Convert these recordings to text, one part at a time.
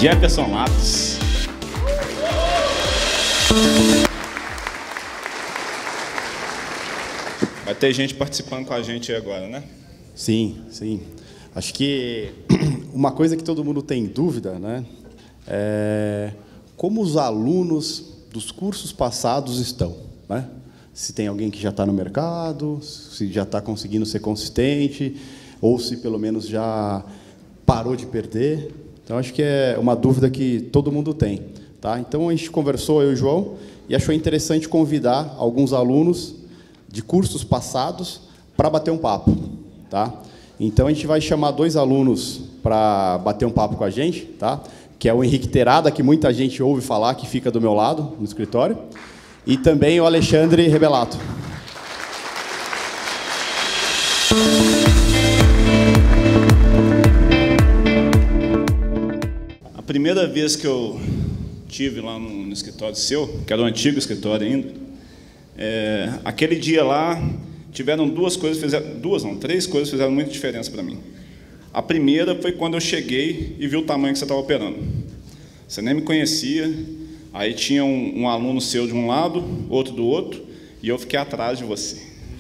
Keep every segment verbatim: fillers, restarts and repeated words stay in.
Jefferson Matos. Vai ter gente participando com a gente aí agora, né? Sim, sim. Acho que uma coisa que todo mundo tem dúvida, né, é como os alunos dos cursos passados estão, né? Se tem alguém que já está no mercado, se já está conseguindo ser consistente, ou se pelo menos já parou de perder. Então, acho que é uma dúvida que todo mundo tem, tá? Então, a gente conversou, eu e o João, e achou interessante convidar alguns alunos de cursos passados para bater um papo, tá? Então, a gente vai chamar dois alunos para bater um papo com a gente, tá? Que é o Henrique Terada, que muita gente ouve falar, que fica do meu lado, no escritório, e também o Alexandre Rebelato. A primeira vez que eu tive lá no, no escritório seu, que era o antigo escritório ainda, é, aquele dia lá, tiveram duas coisas, fizeram, duas não, três coisas fizeram muita diferença para mim. A primeira foi quando eu cheguei e vi o tamanho que você estava operando. Você nem me conhecia, aí tinha um, um aluno seu de um lado, outro do outro, e eu fiquei atrás de você.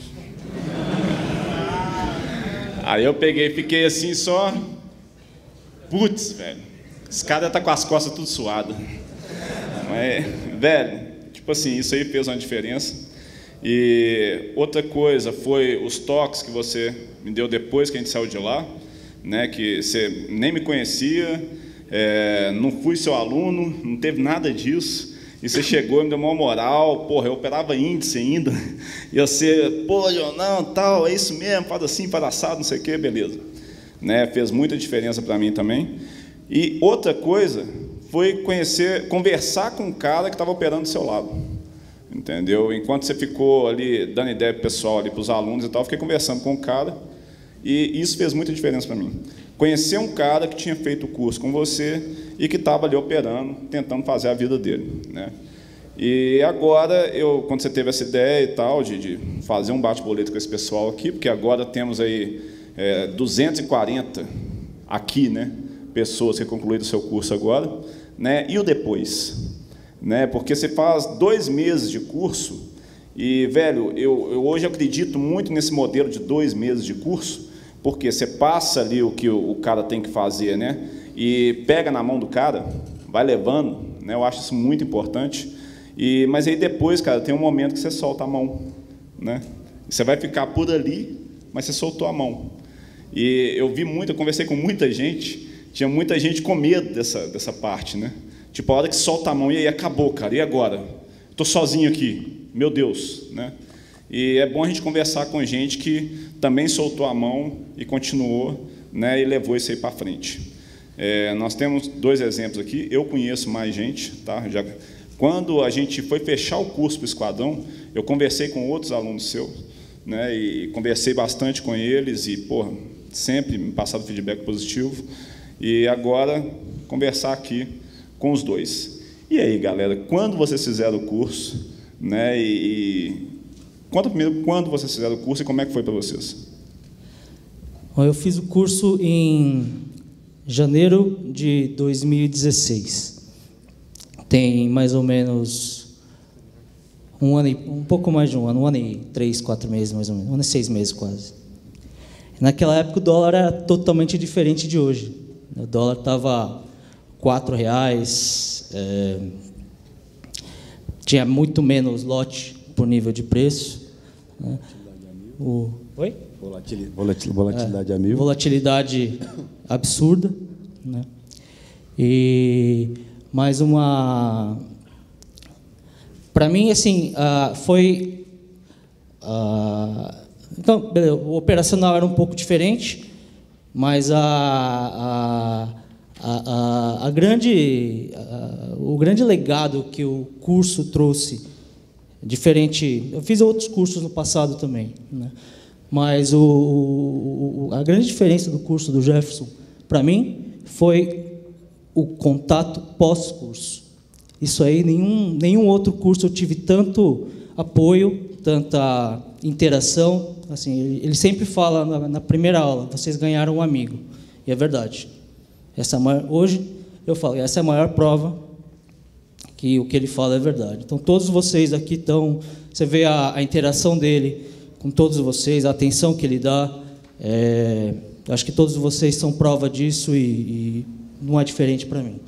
Aí eu peguei e fiquei assim só, putz, velho, esse cara tá com as costas tudo suadas. Mas, velho, tipo assim, isso aí fez uma diferença. E outra coisa foi os toques que você me deu depois que a gente saiu de lá, né, que você nem me conhecia, é, não fui seu aluno, não teve nada disso, e você chegou e me deu uma moral, porra, eu operava índice ainda, e você, pô, não, tal, é isso mesmo, faz assim, faz assado, não sei o quê, beleza. Né, fez muita diferença para mim também. E outra coisa foi conhecer, conversar com um cara que estava operando do seu lado. Entendeu? Enquanto você ficou ali dando ideia para o pessoal, ali para os alunos e tal, eu fiquei conversando com o cara e isso fez muita diferença para mim. Conhecer um cara que tinha feito o curso com você e que estava ali operando, tentando fazer a vida dele, né? E agora, eu, quando você teve essa ideia e tal, de, de fazer um bate-boleto com esse pessoal aqui, porque agora temos aí é, duzentos e quarenta aqui, né, pessoas que concluíram o seu curso agora, né? E o depois? Né, porque você faz dois meses de curso e, velho, eu, eu hoje acredito muito nesse modelo de dois meses de curso, porque você passa ali o que o, o cara tem que fazer, né, e pega na mão do cara, vai levando, né, eu acho isso muito importante, e, mas aí depois, cara, tem um momento que você solta a mão, né, você vai ficar por ali, mas você soltou a mão. E eu vi muito, eu conversei com muita gente, tinha muita gente com medo dessa, dessa parte, né? Tipo, a hora que solta a mão, e aí acabou, cara, e agora? Estou sozinho aqui, meu Deus, né? E é bom a gente conversar com gente que também soltou a mão e continuou, né, e levou isso aí para frente. É, nós temos dois exemplos aqui, eu conheço mais gente, tá? Já, quando a gente foi fechar o curso para o Esquadrão, eu conversei com outros alunos seus, né, e conversei bastante com eles, e, porra, sempre me passaram feedback positivo, e agora, conversar aqui com os dois. E aí, galera, quando vocês fizeram o curso, né, e, e conta primeiro quando vocês fizeram o curso e como é que foi para vocês? Eu fiz o curso em janeiro de dois mil e dezesseis. Tem mais ou menos um ano, e, um pouco mais de um ano, um ano e três, quatro meses, mais ou menos, um ano e seis meses quase. Naquela época o dólar era totalmente diferente de hoje. O dólar estava quatro reais, é, tinha muito menos lote por nível de preço. Né? O, oi? Volatilidade, volatilidade é, a mil. Volatilidade absurda. Né? E mais uma... Para mim, assim, uh, foi... Uh, então, beleza, o operacional era um pouco diferente, mas a... a A, a, a grande, a, o grande legado que o curso trouxe, diferente... Eu fiz outros cursos no passado também, né? Mas o, o, a grande diferença do curso do Jefferson, para mim, foi o contato pós-curso. Isso aí, nenhum, nenhum outro curso eu tive tanto apoio, tanta interação. Assim, ele sempre fala na, na primeira aula, vocês ganharam um amigo. E é verdade. Essa, hoje, eu falo, essa é a maior prova que o que ele fala é verdade. Então, todos vocês aqui estão... Você vê a, a interação dele com todos vocês, a atenção que ele dá. É, acho que todos vocês são prova disso e, e não é diferente para mim.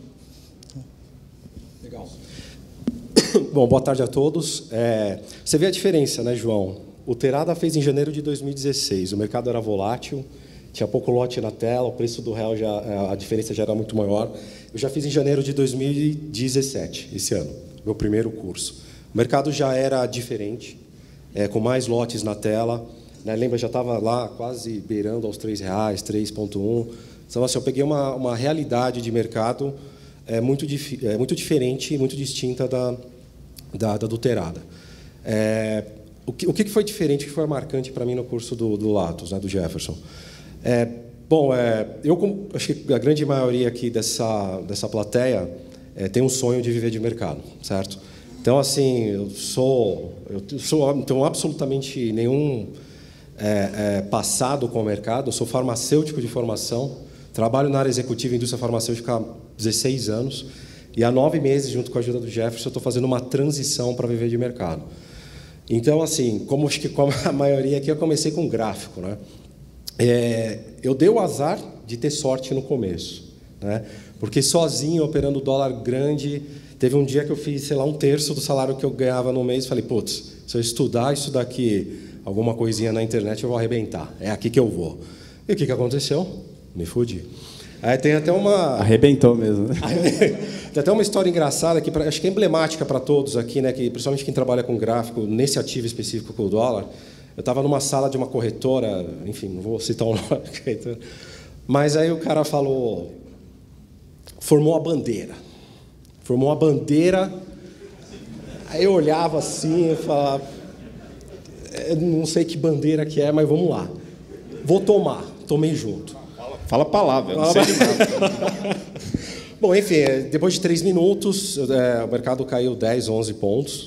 Legal. Bom, boa tarde a todos. É, você vê a diferença, né, João? O Terada fez em janeiro de dois mil e dezesseis. O mercado era volátil, tinha pouco lote na tela, o preço do real, já, a diferença já era muito maior. Eu já fiz em janeiro de dois mil e dezessete, esse ano, meu primeiro curso. O mercado já era diferente, é, com mais lotes na tela. Né? Lembra, já estava lá quase beirando aos três reais, três ponto um. Então, assim, eu peguei uma, uma realidade de mercado é, muito, é, muito diferente e muito distinta da, da, da do Terada. É, o, que, o que foi diferente, o que foi marcante para mim no curso do, do Latos, né, do Jefferson? É, bom, é, eu acho que a grande maioria aqui dessa, dessa plateia é, tem um sonho de viver de mercado, certo? Então, assim, eu sou, eu sou, não tenho absolutamente nenhum é, é, passado com o mercado, eu sou farmacêutico de formação, trabalho na área executiva em indústria farmacêutica há dezesseis anos, e há nove meses, junto com a ajuda do Jefferson, eu estou fazendo uma transição para viver de mercado. Então, assim, como acho que como a maioria aqui, eu comecei com gráfico, né? É, eu dei o azar de ter sorte no começo, né? Porque sozinho, operando dólar grande, teve um dia que eu fiz, sei lá, um terço do salário que eu ganhava no mês, falei, putz, se eu estudar isso daqui, alguma coisinha na internet, eu vou arrebentar, é aqui que eu vou. E o que, que aconteceu? Me fudi. Aí tem até uma... Arrebentou mesmo. Tem até uma história engraçada, que acho que é emblemática para todos aqui, né? Que, principalmente quem trabalha com gráfico, nesse ativo específico com o dólar. Eu estava numa sala de uma corretora, enfim, não vou citar o nome, mas aí o cara falou, formou a bandeira. Formou a bandeira, aí eu olhava assim e falava, não sei que bandeira que é, mas vamos lá. Vou tomar, tomei junto. Fala a palavra, não sei de nada. Bom, enfim, depois de três minutos, é, o mercado caiu dez, onze pontos.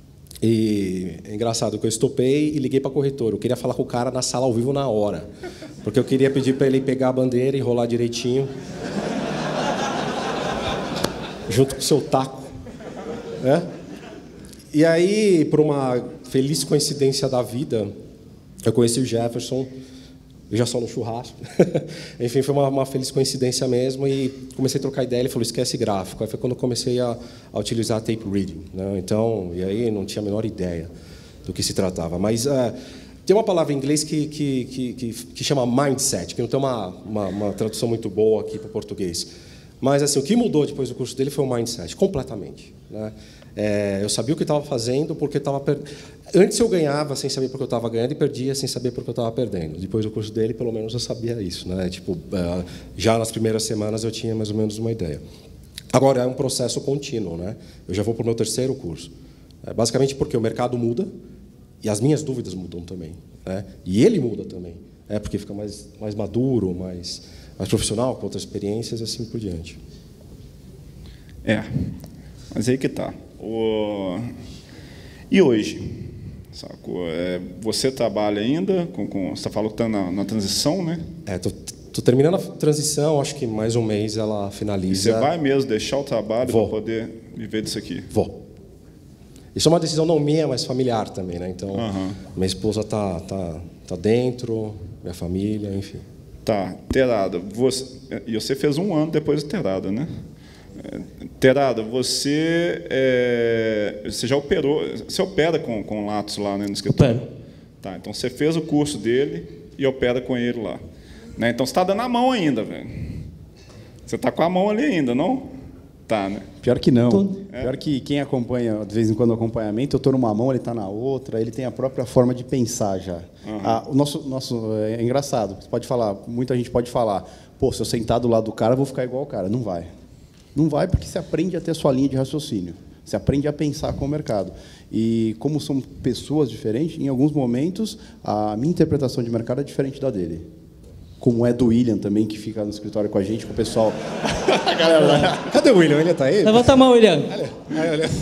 E é engraçado que eu estopei e liguei para a corretora. Eu queria falar com o cara na sala ao vivo na hora. Porque eu queria pedir para ele pegar a bandeira e enrolar direitinho. Junto com o seu taco. Né? E aí, por uma feliz coincidência da vida, eu conheci o Jefferson. Eu já só no churrasco. Enfim, foi uma, uma feliz coincidência mesmo. E comecei a trocar ideia. Ele falou, esquece gráfico. Aí foi quando eu comecei a, a utilizar tape reading. Né? Então, e aí não tinha a menor ideia do que se tratava. Mas uh, tem uma palavra em inglês que, que, que, que, que chama mindset, que não tem uma, uma, uma tradução muito boa aqui para o português. Mas assim, o que mudou depois do curso dele foi o mindset, completamente. Né? É, eu sabia o que estava fazendo, porque estava per... Antes eu ganhava sem saber porque eu estava ganhando e perdia sem saber porque eu estava perdendo. Depois do curso dele, pelo menos eu sabia isso, né? Tipo, já nas primeiras semanas eu tinha mais ou menos uma ideia. Agora é um processo contínuo, né? Eu já vou para o meu terceiro curso. É, basicamente porque o mercado muda e as minhas dúvidas mudam também, né? E ele muda também, é porque fica mais mais maduro, mais mais profissional, com outras experiências, assim por diante. É, mas aí que tá. O... E hoje? Sacou? É, você trabalha ainda? Com, com, você falou que está na, na transição, né? É, tô, tô terminando a transição, acho que mais um mês ela finaliza. E você vai mesmo deixar o trabalho para Vou. poder viver disso aqui? Vou. Isso é uma decisão não minha, mas familiar também, né? Então, Uhum. minha esposa tá, tá, tá dentro, minha família, enfim. Tá, Terada, você, e você fez um ano depois do Terada, né? Terada, você, é, você já operou, você opera com, com o Latos lá, né, no escritório? Opero. Tá, então você fez o curso dele e opera com ele lá. Né? Então você está dando a mão ainda, velho. Você está com a mão ali ainda, não? Tá, né? Pior que não. Tô. Pior que quem acompanha, de vez em quando, o acompanhamento, eu estou numa mão, ele está na outra, ele tem a própria forma de pensar já. Uhum. Ah, o nosso, nosso, é engraçado, você pode falar, muita gente pode falar, pô, se eu sentar do lado do cara, eu vou ficar igual o cara. Não vai. Não vai porque você aprende a ter a sua linha de raciocínio. Você aprende a pensar com o mercado. E como são pessoas diferentes, em alguns momentos, a minha interpretação de mercado é diferente da dele. Como é do William também, que fica no escritório com a gente, com o pessoal. Galera, cadê o William? Ele está aí? Levanta a mão, William. Olha, olha.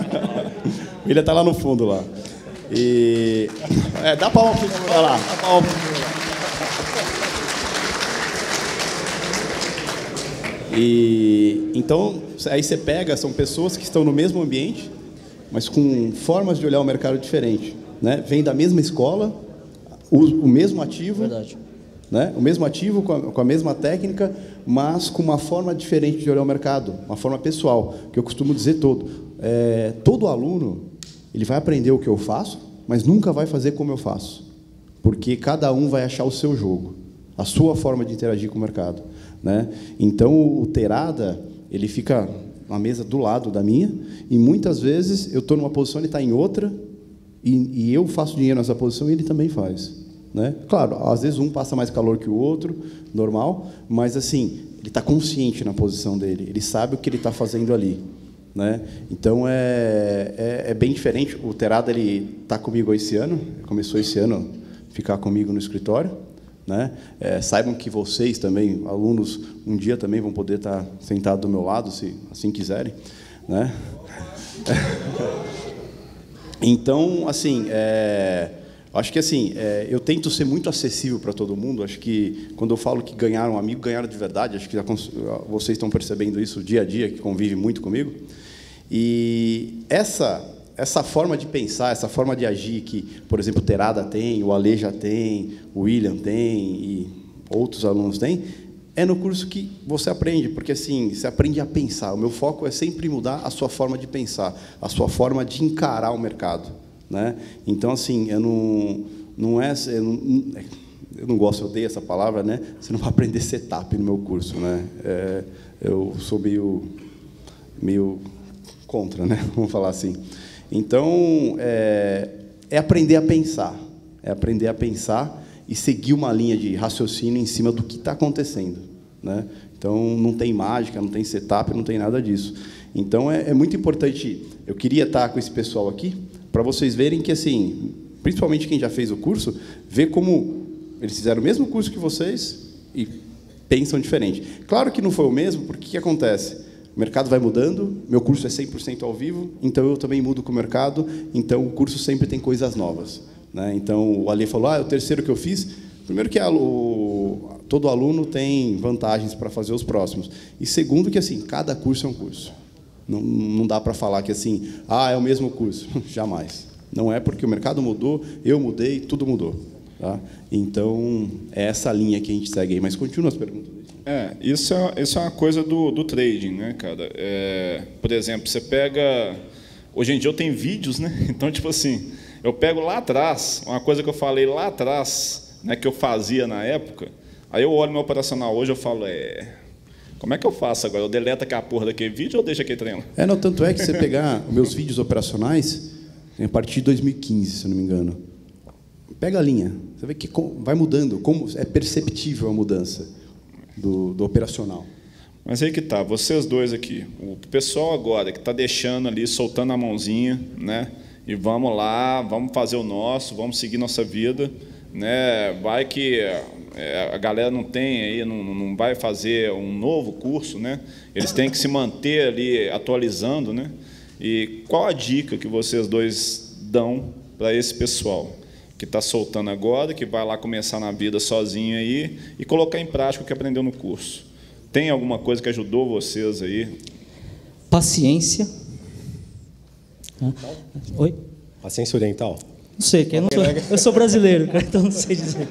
O William está lá no fundo, lá. E... É, dá palma para o Olha lá. Dá palma pro... E então, aí você pega, são pessoas que estão no mesmo ambiente, mas com formas de olhar o mercado diferente, né? Vem da mesma escola, o, o mesmo ativo, Verdade. né? O mesmo ativo com a, com a mesma técnica, mas com uma forma diferente de olhar o mercado, uma forma pessoal, que eu costumo dizer todo. É, todo aluno, ele vai aprender o que eu faço, mas nunca vai fazer como eu faço, porque cada um vai achar o seu jogo, a sua forma de interagir com o mercado, né? Então, o Terada, ele fica na mesa do lado da minha, e muitas vezes eu estou numa posição, ele está em outra, e, e eu faço dinheiro nessa posição e ele também faz, né? Claro, às vezes um passa mais calor que o outro, normal, mas assim, ele está consciente na posição dele, ele sabe o que ele está fazendo ali, né? Então é, é, é bem diferente. O Terada, ele está comigo esse ano, começou esse ano a ficar comigo no escritório, né? É, saibam que vocês também, alunos, um dia também vão poder estar sentados do meu lado, se assim quiserem, né? Então, assim, é, acho que assim, é, eu tento ser muito acessível para todo mundo. Acho que quando eu falo que ganharam um amigo, ganharam de verdade. Acho que já, vocês estão percebendo isso dia a dia, que convivem muito comigo. E essa essa forma de pensar, essa forma de agir que, por exemplo, o Terada tem, o Ale já tem, o William tem e outros alunos têm, é no curso que você aprende, porque assim, você aprende a pensar. O meu foco é sempre mudar a sua forma de pensar, a sua forma de encarar o mercado, né? Então, assim, eu não, não é... Eu não, eu não gosto, eu odeio essa palavra, né? Você não vai aprender setup no meu curso, né? É, eu sou meio, meio contra, né? Vamos falar assim. Então, é, é aprender a pensar, é aprender a pensar e seguir uma linha de raciocínio em cima do que está acontecendo, né? Então, não tem mágica, não tem setup, não tem nada disso. Então, é, é muito importante. Eu queria estar com esse pessoal aqui para vocês verem que, assim, principalmente quem já fez o curso, ver como eles fizeram o mesmo curso que vocês e pensam diferente. Claro que não foi o mesmo, porque o que acontece? O mercado vai mudando, meu curso é cem por cento ao vivo, então eu também mudo com o mercado, então o curso sempre tem coisas novas, né? Então, o Ale falou, ah, é o terceiro que eu fiz. Primeiro que o, todo aluno tem vantagens para fazer os próximos. E segundo que, assim, cada curso é um curso. Não, não dá para falar que, assim, ah, é o mesmo curso. Jamais. Não é, porque o mercado mudou, eu mudei, tudo mudou. Tá? Então, é essa linha que a gente segue aí. Mas continua as perguntas. É, isso é, isso é uma coisa do, do trading, né, cara? É, por exemplo, você pega... Hoje em dia eu tenho vídeos, né? Então, tipo assim, eu pego lá atrás, uma coisa que eu falei lá atrás, né, que eu fazia na época, aí eu olho meu operacional hoje, eu falo, é... Como é que eu faço agora? Eu deleto aquela porra daquele vídeo ou deixo aquele treino? É, não, tanto é que você pegar os meus vídeos operacionais, a partir de dois mil e quinze, se eu não me engano, pega a linha, você vê que vai mudando, como é perceptível a mudança do, do operacional. Mas aí que tá, vocês dois aqui, o pessoal agora que está deixando ali, soltando a mãozinha, né? E vamos lá, vamos fazer o nosso, vamos seguir nossa vida, né? Vai que a galera não tem aí, não, não vai fazer um novo curso, né? Eles têm que se manter ali atualizando, né? E qual a dica que vocês dois dão para esse pessoal que está soltando agora, que vai lá começar na vida sozinho aí e colocar em prática o que aprendeu no curso? Tem alguma coisa que ajudou vocês aí? Paciência. Oi? Paciência oriental? Não sei, que eu, não sou, eu sou brasileiro, então não sei dizer.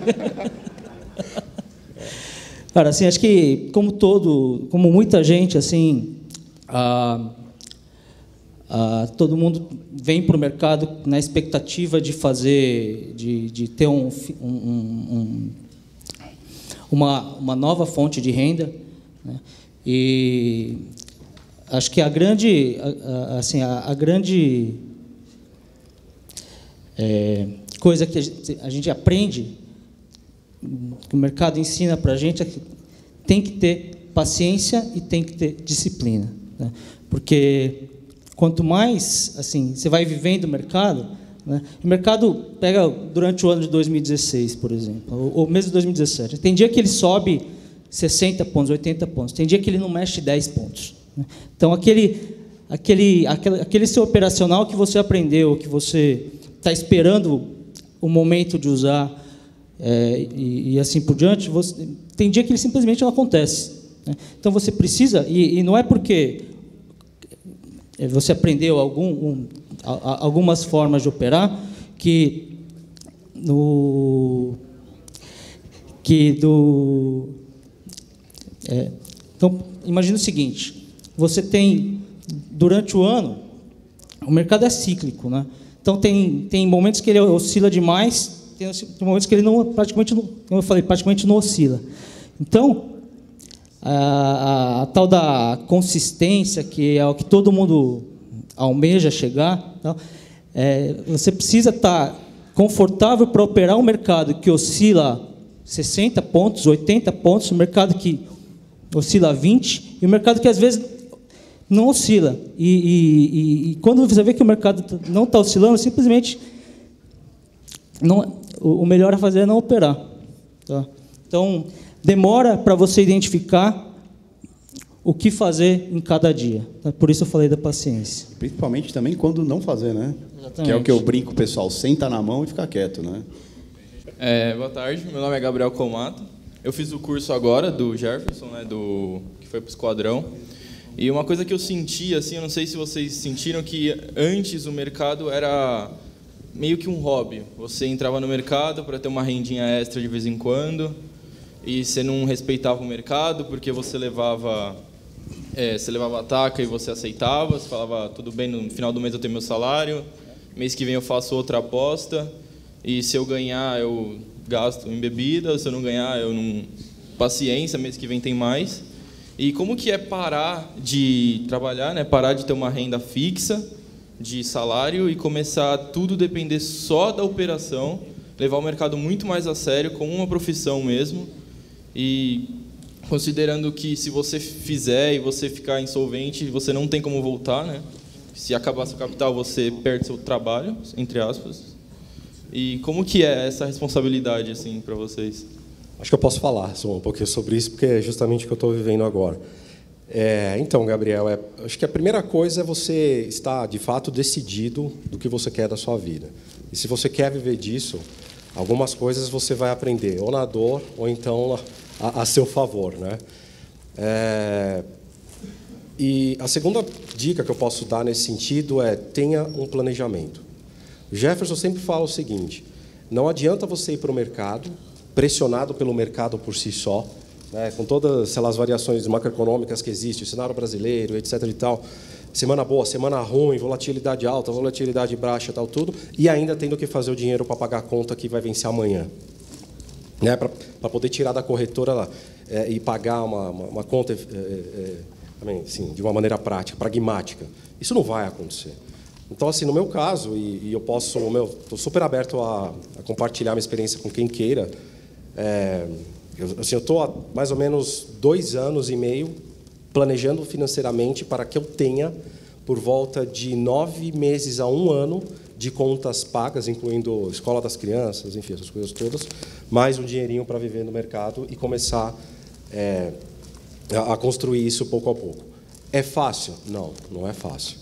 Cara, assim, acho que como todo, como muita gente, assim, ah, ah, todo mundo vem para o mercado na expectativa de fazer, de, de ter um, um, um, uma, uma nova fonte de renda, né? E acho que a grande, assim, a, a grande é, coisa que a gente, a gente aprende, que o mercado ensina para a gente, é que tem que ter paciência e tem que ter disciplina, né? Porque quanto mais assim você vai vivendo o mercado, né? O mercado pega durante o ano de dois mil e dezesseis, por exemplo, ou, ou mesmo dois mil e dezessete. Tem dia que ele sobe sessenta pontos, oitenta pontos. Tem dia que ele não mexe dez pontos. Né? Então, aquele, aquele, aquele, aquele seu operacional que você aprendeu, que você está esperando o momento de usar, é, e, e assim por diante, você, tem dia que ele simplesmente não acontece. né? Então você precisa, e, e não é porque você aprendeu algum, um, a, a, algumas formas de operar que no que do é, então imagina o seguinte: você tem durante o ano o mercado é cíclico, né? Então tem tem momentos que ele oscila demais, tem, tem momentos que ele não praticamente não, como eu falei, praticamente não oscila. Então a, a, a tal da consistência, que é o que todo mundo almeja chegar, então, é, você precisa estar confortável para operar um mercado que oscila sessenta pontos, oitenta pontos, um mercado que oscila vinte, e um mercado que às vezes não oscila. E, e, e, e quando você vê que o mercado não está oscilando, simplesmente não, o melhor a fazer é não operar. Tá? Então, demora para você identificar o que fazer em cada dia. Por isso eu falei da paciência. Principalmente também quando não fazer, né? Exatamente. Que é o que eu brinco, pessoal, senta na mão e fica quieto, né? É, boa tarde, meu nome é Gabriel Comato. Eu fiz o curso agora do Jefferson, né, do, que foi para o Esquadrão. E uma coisa que eu senti, assim, eu não sei se vocês sentiram, que antes o mercado era meio que um hobby. Você entrava no mercado para ter uma rendinha extra de vez em quando, e você não respeitava o mercado porque você levava, é, você levava a taca e você aceitava, você falava, tudo bem, no final do mês eu tenho meu salário, mês que vem eu faço outra aposta, e se eu ganhar eu gasto em bebida, se eu não ganhar eu não... Paciência, mês que vem tem mais. E como que é parar de trabalhar, né? Parar de ter uma renda fixa de salário e começar a tudo depender só da operação, levar o mercado muito mais a sério, como uma profissão mesmo, e considerando que se você fizer e você ficar insolvente, você não tem como voltar, né? Se acabar seu capital, você perde seu trabalho, entre aspas. E como que é essa responsabilidade assim para vocês? Acho que eu posso falar um pouquinho sobre isso, porque é justamente o que eu estou vivendo agora. É, então, Gabriel, é, acho que a primeira coisa é você estar, de fato, decidido do que você quer da sua vida. E se você quer viver disso, algumas coisas você vai aprender, ou na dor, ou então a, a seu favor, né? É, e a segunda dica que eu posso dar nesse sentido é tenha um planejamento. O Jefferson sempre fala o seguinte: não adianta você ir para o mercado pressionado pelo mercado por si só, né, com todas sei lá, as variações macroeconômicas que existem, o cenário brasileiro, etc e tal, semana boa, semana ruim, volatilidade alta, volatilidade baixa, tal tudo, e ainda tendo que fazer o dinheiro para pagar a conta que vai vencer amanhã, né, para poder tirar da corretora lá, é, e pagar uma, uma, uma conta é, é, assim, de uma maneira prática, pragmática. Isso não vai acontecer. Então, assim, no meu caso, e, e eu posso, estou super aberto a, a compartilhar minha experiência com quem queira. É, eu assim, estou há mais ou menos dois anos e meio planejando financeiramente para que eu tenha por volta de nove meses a um ano de contas pagas, incluindo escola das crianças, enfim, essas coisas todas, mais um dinheirinho para viver no mercado e começar é, a, a construir isso pouco a pouco. É fácil? Não, não é fácil.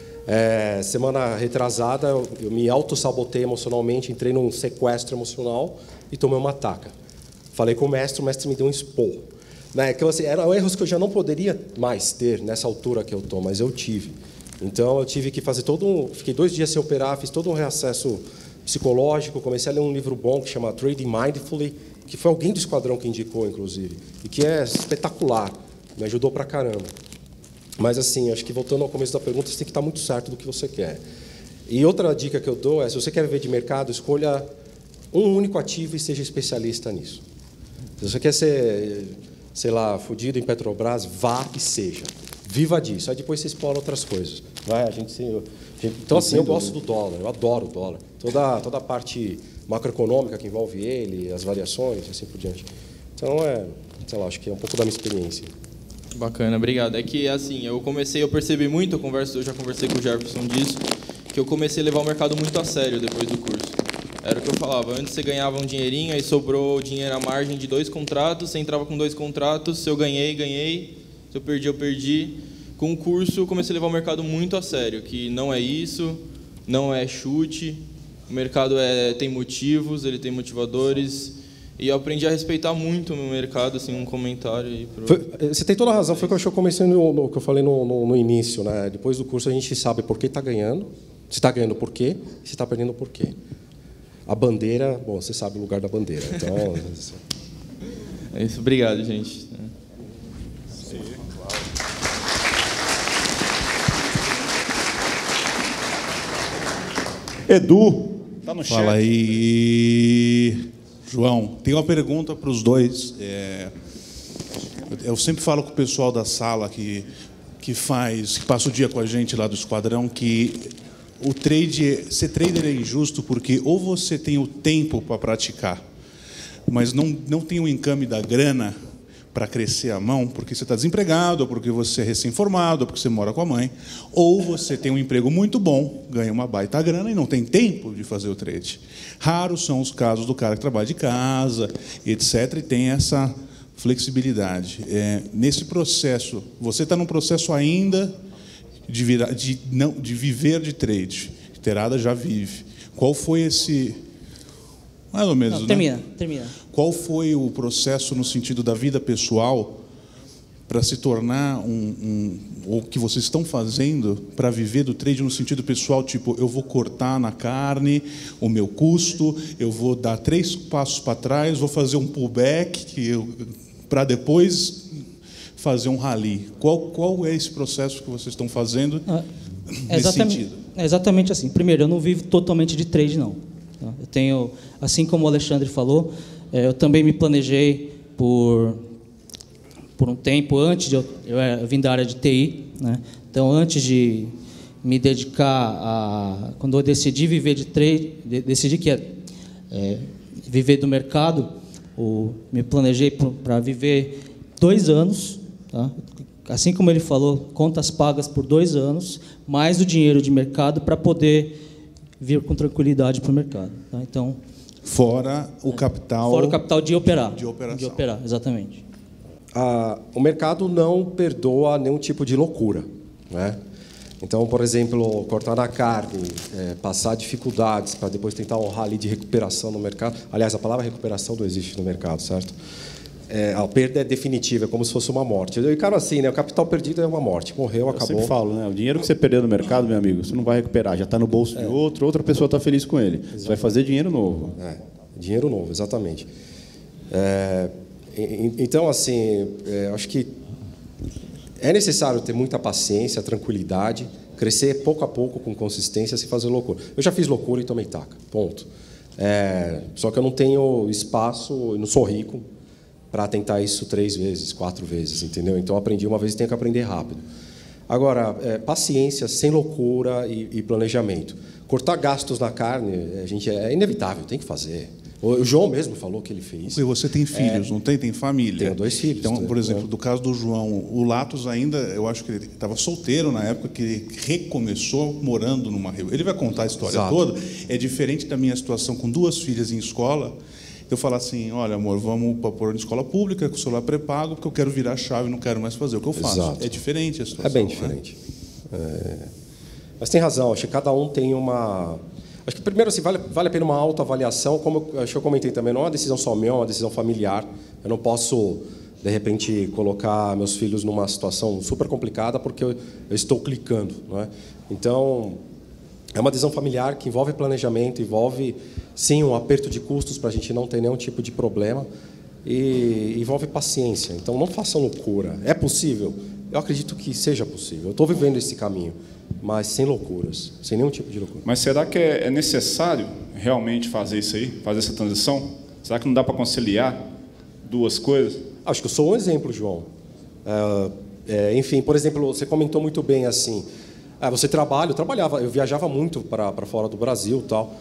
É, semana retrasada, eu, eu me autossabotei emocionalmente, entrei num sequestro emocional e tomei uma taca. Falei com o mestre, o mestre me deu um esporro. Né? Que, assim, eram erros que eu já não poderia mais ter nessa altura que eu estou, mas eu tive. Então, eu tive que fazer todo um... Fiquei dois dias sem operar, fiz todo um reacesso psicológico, comecei a ler um livro bom que chama Trading Mindfully, que foi alguém do Esquadrão que indicou, inclusive, e que é espetacular, me ajudou pra caramba. Mas, assim, acho que voltando ao começo da pergunta, você tem que estar muito certo do que você quer. E outra dica que eu dou é, se você quer viver de mercado, escolha um único ativo e seja especialista nisso. Se você quer ser, sei lá, fudido em Petrobras, vá e seja. Viva disso. Aí depois você explora outras coisas. Vai, a gente, sim, então, assim, eu gosto do dólar, eu adoro o dólar. Toda, toda a parte macroeconômica que envolve ele, as variações e assim por diante. Então, é, sei lá, acho que é um pouco da minha experiência. Bacana, obrigado. É que, assim, eu comecei, eu percebi muito, eu, converso, eu já conversei com o Jefferson disso, que eu comecei a levar o mercado muito a sério depois do curso. Era o que eu falava, antes você ganhava um dinheirinho, aí sobrou dinheiro à margem de dois contratos, você entrava com dois contratos, se eu ganhei, ganhei, se eu perdi, eu perdi. Com o curso, eu comecei a levar o mercado muito a sério, que não é isso, não é chute, o mercado é, tem motivos, ele tem motivadores, E eu aprendi a respeitar muito o meu mercado, assim, um comentário aí pro... Foi, você tem toda a razão, foi o que eu comecei no, no que eu falei no, no, no início, né? Depois do curso a gente sabe por que está ganhando, se está ganhando por quê, e se está perdendo por quê. A bandeira, bom, você sabe o lugar da bandeira, então... É isso, obrigado, gente. Sim, claro. Edu, tá no chat. Fala aí, João. Tem uma pergunta para os dois. É, eu sempre falo com o pessoal da sala que, que faz, que passa o dia com a gente lá do esquadrão, que o trade, ser trader é injusto porque ou você tem o tempo para praticar, mas não, não tem o encame da grana para crescer a mão, porque você está desempregado, ou porque você é recém-formado, ou porque você mora com a mãe, ou você tem um emprego muito bom, ganha uma baita grana e não tem tempo de fazer o trade. Raros são os casos do cara que trabalha de casa, etcétera, e tem essa flexibilidade. É, nesse processo, você está num processo ainda de, virar, de, não, de viver de trade. Terada já vive. Qual foi esse... Mais ou menos, não, termina, né? termina. Qual foi o processo no sentido da vida pessoal para se tornar um, um... ou que vocês estão fazendo para viver do trade no sentido pessoal, tipo, eu vou cortar na carne o meu custo, eu vou dar três passos para trás, vou fazer um pullback para depois fazer um rally. Qual, qual é esse processo que vocês estão fazendo ah, é nesse exatamente, sentido? É exatamente assim. Primeiro, eu não vivo totalmente de trade, não. Eu tenho, assim como o Alexandre falou, eu também me planejei por, por um tempo antes de eu, eu vim da área de T I, né? Então, antes de me dedicar a, quando eu decidi viver de trade, decidi que é, é viver do mercado, ou me planejei para viver dois anos, tá? Assim como ele falou, contas pagas por dois anos, mais o dinheiro de mercado para poder vir com tranquilidade para o mercado. Tá? Então, fora o capital... Fora o capital de operar. De operação. De operar, exatamente. Ah, o mercado não perdoa nenhum tipo de loucura, né? Então, por exemplo, cortar na carne, é, passar dificuldades para depois tentar um rally de recuperação no mercado. Aliás, a palavra recuperação não existe no mercado, certo? É, a perda é definitiva, é como se fosse uma morte. Eu encaro assim, né? O capital perdido é uma morte. Morreu, acabou. Eu sempre falo, né? O dinheiro que você perdeu no mercado, meu amigo, você não vai recuperar. Já está no bolso é. de outro, outra pessoa está feliz com ele. Exatamente. Você vai fazer dinheiro novo. É, dinheiro novo, exatamente. É, então, assim, é, acho que é necessário ter muita paciência, tranquilidade, crescer pouco a pouco com consistência, sem fazer loucura. Eu já fiz loucura e tomei taca, ponto. É, só que eu não tenho espaço, não sou rico, para tentar isso três vezes, quatro vezes, entendeu? Então, aprendi uma vez e tenho que aprender rápido. Agora, é, paciência, sem loucura e, e planejamento. Cortar gastos na carne, a gente é inevitável, tem que fazer. O João mesmo falou que ele fez. E você tem filhos, é, não tem? Tem família? Tenho dois filhos. Então, por exemplo, do caso do João, o Latos ainda, eu acho que ele estava solteiro na época que ele recomeçou morando numa Rio. Ele vai contar a história Exato. toda. É diferente da minha situação com duas filhas em escola. Eu falar assim, olha, amor, vamos para pôr em escola pública, com o celular pré-pago, porque eu quero virar a chave, não quero mais fazer o que eu faço. Exato. É diferente a situação. É bem diferente. Né? É... Mas tem razão, acho que cada um tem uma... Acho que, primeiro, assim, vale, vale a pena uma autoavaliação, como eu, acho que eu comentei também, não é uma decisão só minha, é uma decisão familiar. Eu não posso, de repente, colocar meus filhos numa situação super complicada porque eu, eu estou clicando. Não é? Então, é uma decisão familiar que envolve planejamento, envolve, sim, um aperto de custos para a gente não ter nenhum tipo de problema e envolve paciência. Então, não façam loucura. É possível? Eu acredito que seja possível. Eu estou vivendo esse caminho, mas sem loucuras, sem nenhum tipo de loucura. Mas será que é necessário realmente fazer isso aí, fazer essa transição? Será que não dá para conciliar duas coisas? Acho que eu sou um exemplo, João. É, é, enfim, por exemplo, você comentou muito bem assim... Ah, você trabalha, eu trabalhava, eu viajava muito para para fora do Brasil, tal.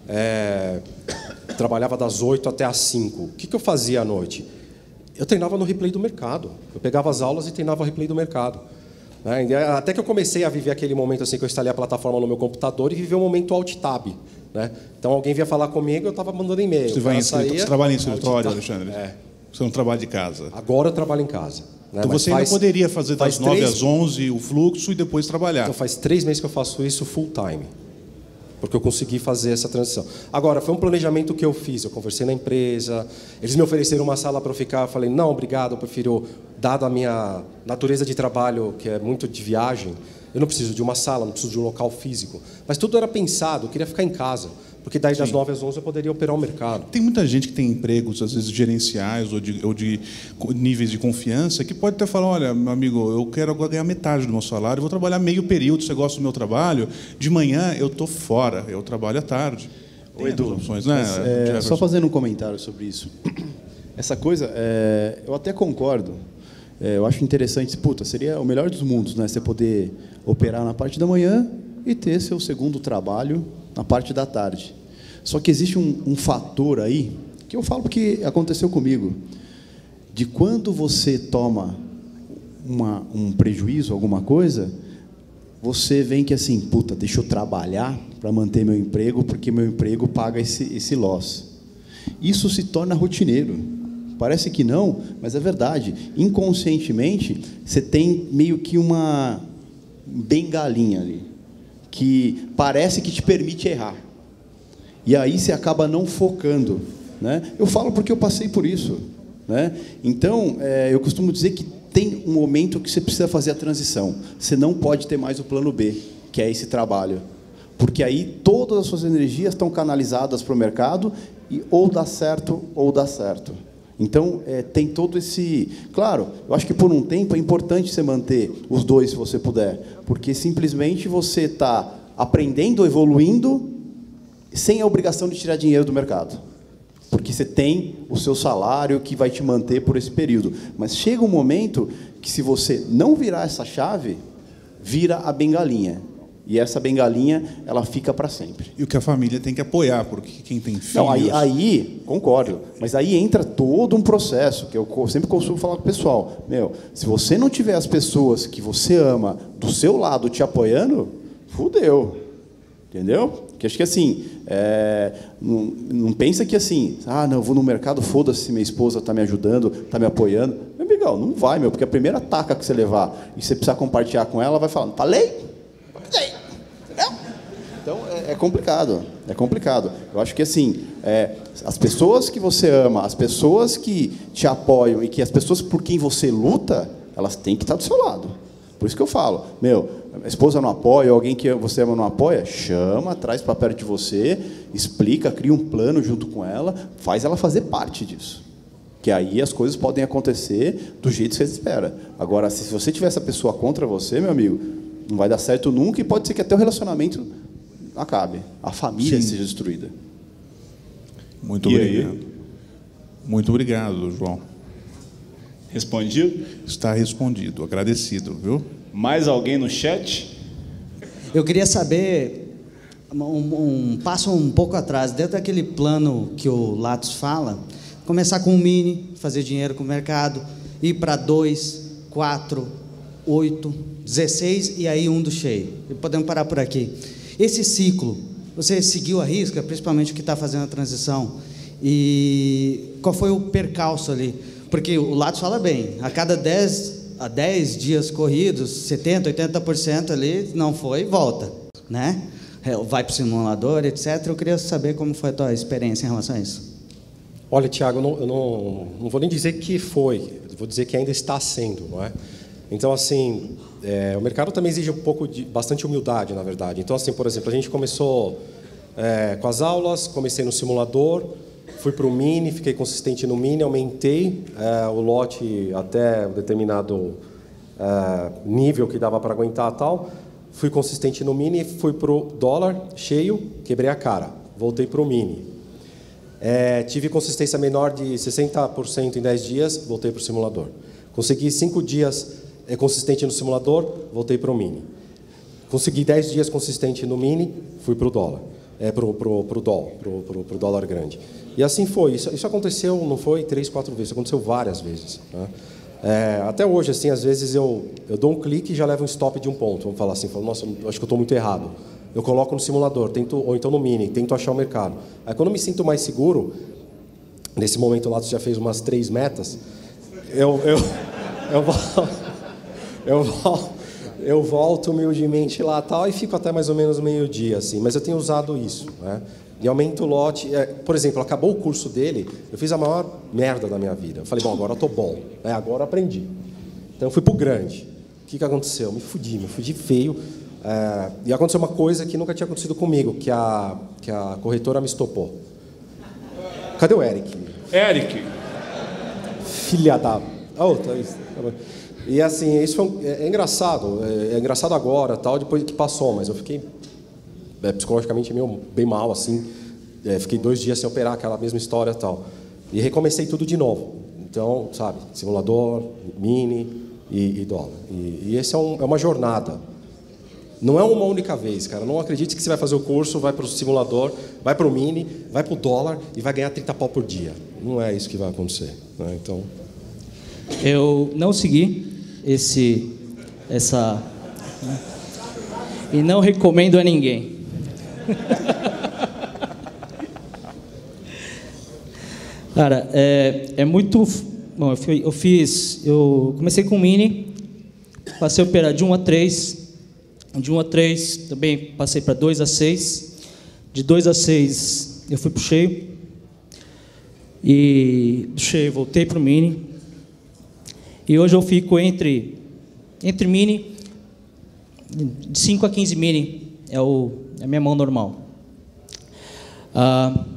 É, trabalhava das oito até às cinco. O que que eu fazia à noite? Eu treinava no replay do mercado. Eu pegava as aulas e treinava o replay do mercado. É, até que eu comecei a viver aquele momento assim que eu instalei a plataforma no meu computador e viver um momento alt tab, né? Então alguém vinha falar comigo, eu estava mandando e-mail. Você, vai em, saía, você trabalha em escritório, Alexandre? É. Você não trabalha de casa? Agora eu trabalho em casa. Né? Então Mas você faz, ainda poderia fazer das nove três... às onze o fluxo e depois trabalhar. Então faz três meses que eu faço isso full time. porque eu consegui fazer essa transição. Agora, foi um planejamento que eu fiz, eu conversei na empresa, eles me ofereceram uma sala para eu ficar, eu falei, não, obrigado, eu prefiro, dada a minha natureza de trabalho, que é muito de viagem, eu não preciso de uma sala, não preciso de um local físico. Mas tudo era pensado, eu queria ficar em casa, porque daí das nove às onze eu poderia operar o mercado. Tem muita gente que tem empregos, às vezes, gerenciais ou de, ou de níveis de confiança, que pode até falar, olha, meu amigo, eu quero agora ganhar metade do meu salário, vou trabalhar meio período, você gosta do meu trabalho, de manhã eu estou fora, eu trabalho à tarde. Tem Edu, opções, né? Mas, é, só fazendo um comentário sobre isso. Essa coisa, é, eu até concordo. É, eu acho interessante, puta, seria o melhor dos mundos, né? Você poder operar na parte da manhã e ter seu segundo trabalho na parte da tarde. Só que existe um, um fator aí, que eu falo porque aconteceu comigo, de quando você toma uma, um prejuízo, alguma coisa, você vem que assim, puta, deixa eu trabalhar para manter meu emprego, porque meu emprego paga esse, esse loss. Isso se torna rotineiro. Parece que não, mas é verdade. Inconscientemente, você tem meio que uma bengalinha ali, que parece que te permite errar. E aí você acaba não focando, né? Eu falo porque eu passei por isso, né? Então, é, eu costumo dizer que tem um momento que você precisa fazer a transição. Você não pode ter mais o plano B, que é esse trabalho. Porque aí todas as suas energias estão canalizadas para o mercado e ou dá certo ou dá certo. Então, é, tem todo esse... Claro, eu acho que por um tempo é importante você manter os dois, se você puder, porque simplesmente você está aprendendo, evoluindo, sem a obrigação de tirar dinheiro do mercado. Porque você tem o seu salário que vai te manter por esse período. Mas chega um momento que, se você não virar essa chave, vira a bengalinha. E essa bengalinha, ela fica para sempre. E o que a família tem que apoiar, porque quem tem filhos... Não, aí, aí, concordo, mas aí entra todo um processo, que eu sempre costumo falar com o pessoal. Meu, se você não tiver as pessoas que você ama do seu lado te apoiando, fudeu. Entendeu? Porque acho que assim, é, não, não pensa que assim, ah, não, eu vou no mercado, foda-se se minha esposa está me ajudando, está me apoiando. Meu amigão, não vai, meu, porque a primeira taca que você levar e você precisar compartilhar com ela, ela vai falar, falei? Então, é, é complicado, é complicado. Eu acho que, assim, é, as pessoas que você ama, as pessoas que te apoiam e que as pessoas por quem você luta, elas têm que estar do seu lado. Por isso que eu falo, meu, a esposa não apoia, alguém que você ama não apoia, chama, traz para perto de você, explica, cria um plano junto com ela, faz ela fazer parte disso. Que aí as coisas podem acontecer do jeito que você espera. Agora, se você tiver essa pessoa contra você, meu amigo, não vai dar certo nunca e pode ser que até o relacionamento acabe, a família Sim. seja destruída. Muito e obrigado. Aí? Muito obrigado, João. Respondido? Está respondido, agradecido, viu? Mais alguém no chat? Eu queria saber, um, um passo um pouco atrás, dentro daquele plano que o Lattes fala, começar com um mini, fazer dinheiro com o mercado, ir para dois, quatro, oito, dezesseis e aí um do cheio. E podemos parar por aqui. Esse ciclo, você seguiu a risca, principalmente o que está fazendo a transição, e qual foi o percalço ali? Porque o Lattes fala bem, a cada dez, a dez dias corridos, setenta por cento, oitenta por cento ali não foi e volta, né? Vai para o simulador, etcétera. Eu queria saber como foi a tua experiência em relação a isso. Olha, Tiago, eu, não, eu não, não vou nem dizer que foi, eu vou dizer que ainda está sendo, não é? Então, assim, é, o mercado também exige um pouco de, bastante humildade, na verdade. Então, assim, por exemplo, a gente começou é, com as aulas, comecei no simulador, fui para o mini, fiquei consistente no mini, aumentei é, o lote até um determinado é, nível que dava para aguentar e tal. Fui consistente no mini, fui para o dólar cheio, quebrei a cara, voltei para o mini. É, tive consistência menor de sessenta por cento em dez dias, voltei para o simulador. Consegui cinco dias é, consistente no simulador, voltei para o mini. Consegui dez dias consistente no mini, fui para o dólar, é, para o pro, pro dólar, pro, pro, pro dólar grande. E assim foi. Isso, isso aconteceu, não foi três, quatro vezes, isso aconteceu várias vezes. Né? É, até hoje, assim, às vezes eu, eu dou um clique e já levo um stop de um ponto. Vamos falar assim, falo, nossa, acho que eu estou muito errado. Eu coloco no simulador, tento, ou então no mini, tento achar o mercado. Aí quando eu me sinto mais seguro, nesse momento lá você já fez umas três metas, eu, eu, eu, volto, eu, volto, eu volto humildemente lá tal e fico até mais ou menos meio-dia, assim. Mas eu tenho usado isso, né? E aumento o lote. É, por exemplo, acabou o curso dele, eu fiz a maior merda da minha vida. Eu falei, bom, agora eu tô bom, né? Agora eu aprendi. Então eu fui pro grande. O que, que aconteceu? Me fudi, me fudi feio. É, e aconteceu uma coisa que nunca tinha acontecido comigo, que a, que a corretora me estopou. Cadê o Eric? Eric. Filha da... Oh, tá isso. E assim, isso foi um... é, é engraçado. É, é engraçado agora, tal, depois que passou, mas eu fiquei é, psicologicamente meio bem mal, assim. É, fiquei dois dias sem operar, aquela mesma história, tal. E recomecei tudo de novo. Então, sabe, simulador, mini e, e dólar. E, e esse é, um, é uma jornada. Não é uma única vez, cara. Não acredite que você vai fazer o curso, vai para o simulador, vai para o mini, vai para o dólar e vai ganhar trinta pau por dia. Não é isso que vai acontecer, né? Então... Eu não segui esse, essa... Né? E não recomendo a ninguém. Cara, é, é muito... Bom, eu, fui, eu fiz... Eu comecei com mini, passei a operar de um a três... De um a três, também passei para dois a seis. De dois a seis, eu fui para o cheio. E do cheio, voltei para o mini. E hoje eu fico entre, entre mini, de cinco a quinze mini, é, o, é a minha mão normal. Ah,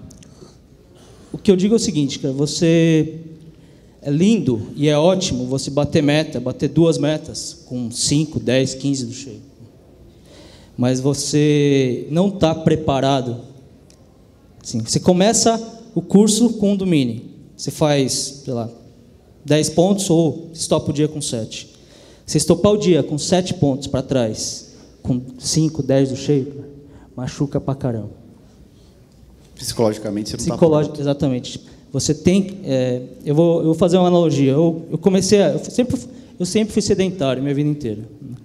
o que eu digo é o seguinte, cara, você... É lindo e é ótimo você bater meta, bater duas metas, com cinco, dez, quinze do cheio. Mas você não está preparado. Assim, você começa o curso com um do mini. Você faz, sei lá, dez pontos ou estopa o dia com sete. Você estopar o dia com sete pontos para trás, com cinco, dez do cheio, machuca pra caramba. Psicologicamente você não está pronto. Exatamente. Você tem... É, eu, vou, eu vou fazer uma analogia. Eu, eu comecei... A, eu, sempre, eu sempre fui sedentário minha vida inteira.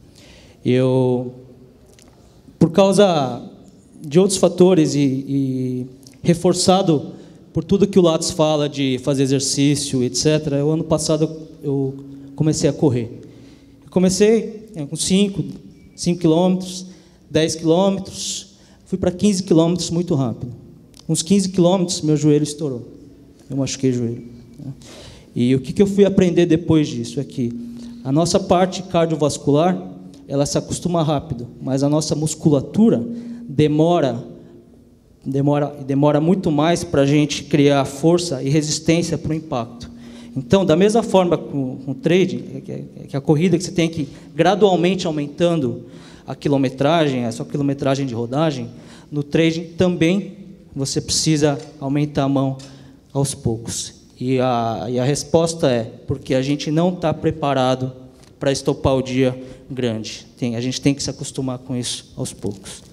Eu... Por causa de outros fatores e, e reforçado por tudo que o Lattes fala de fazer exercício, etcétera, o ano passado eu comecei a correr. Eu comecei com cinco quilômetros, dez quilômetros, fui para quinze quilômetros muito rápido. Uns quinze quilômetros, meu joelho estourou. Eu machuquei o joelho. E o que, que eu fui aprender depois disso é que a nossa parte cardiovascular, ela se acostuma rápido, mas a nossa musculatura demora, demora, demora muito mais para a gente criar força e resistência para o impacto. Então, da mesma forma com, com o trading, que a corrida que você tem que ir gradualmente aumentando a quilometragem, a sua quilometragem de rodagem, no trading também você precisa aumentar a mão aos poucos. E a, e a resposta é porque a gente não está preparado para estopar o dia grande. Tem, a gente tem que se acostumar com isso aos poucos.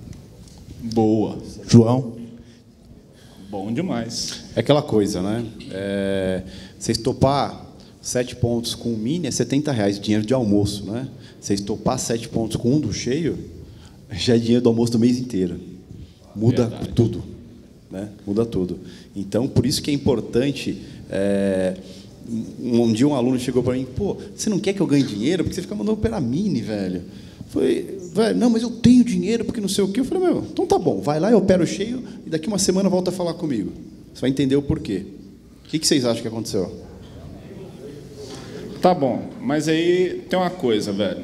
Boa. João? Bom demais. É aquela coisa, né? É, você estopar sete pontos com o mini é setenta reais, dinheiro de almoço, né? Você estopar sete pontos com um do cheio, já é dinheiro do almoço do mês inteiro. Muda Verdade. tudo, né? Muda tudo. Então, por isso que é importante... É, um dia um aluno chegou para mim, pô, você não quer que eu ganhe dinheiro? Porque você fica mandando operar mini, velho. Foi, velho, não, mas eu tenho dinheiro, porque não sei o quê. Eu falei, meu, então tá bom, vai lá, eu opero cheio, e daqui uma semana volta a falar comigo. Você vai entender o porquê. O que, que vocês acham que aconteceu? Tá bom, mas aí tem uma coisa, velho.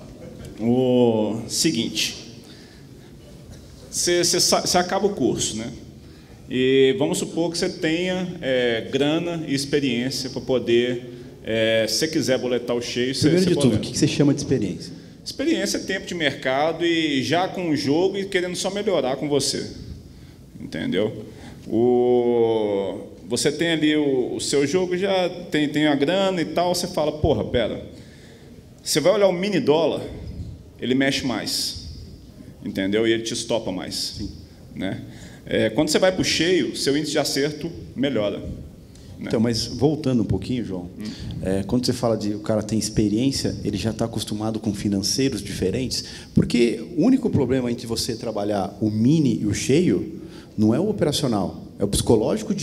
O seguinte, você, você, você acaba o curso, né? E vamos supor que você tenha é, grana e experiência para poder, é, se você quiser boletar o cheio... Primeiro você, de você tudo, o que você chama de experiência? Experiência é tempo de mercado e já com o jogo e querendo só melhorar com você. Entendeu? O, você tem ali o, o seu jogo, já tem, tem a grana e tal, você fala, porra, pera, você vai olhar o mini dólar, ele mexe mais. Entendeu? E ele te estopa mais. Sim. Né? É, quando você vai para o cheio, seu índice de acerto melhora. Né? Então, mas voltando um pouquinho, João, hum. é, quando você fala de o cara tem experiência, ele já está acostumado com financeiros diferentes, porque o único problema entre você trabalhar o mini e o cheio não é o operacional, é o psicológico de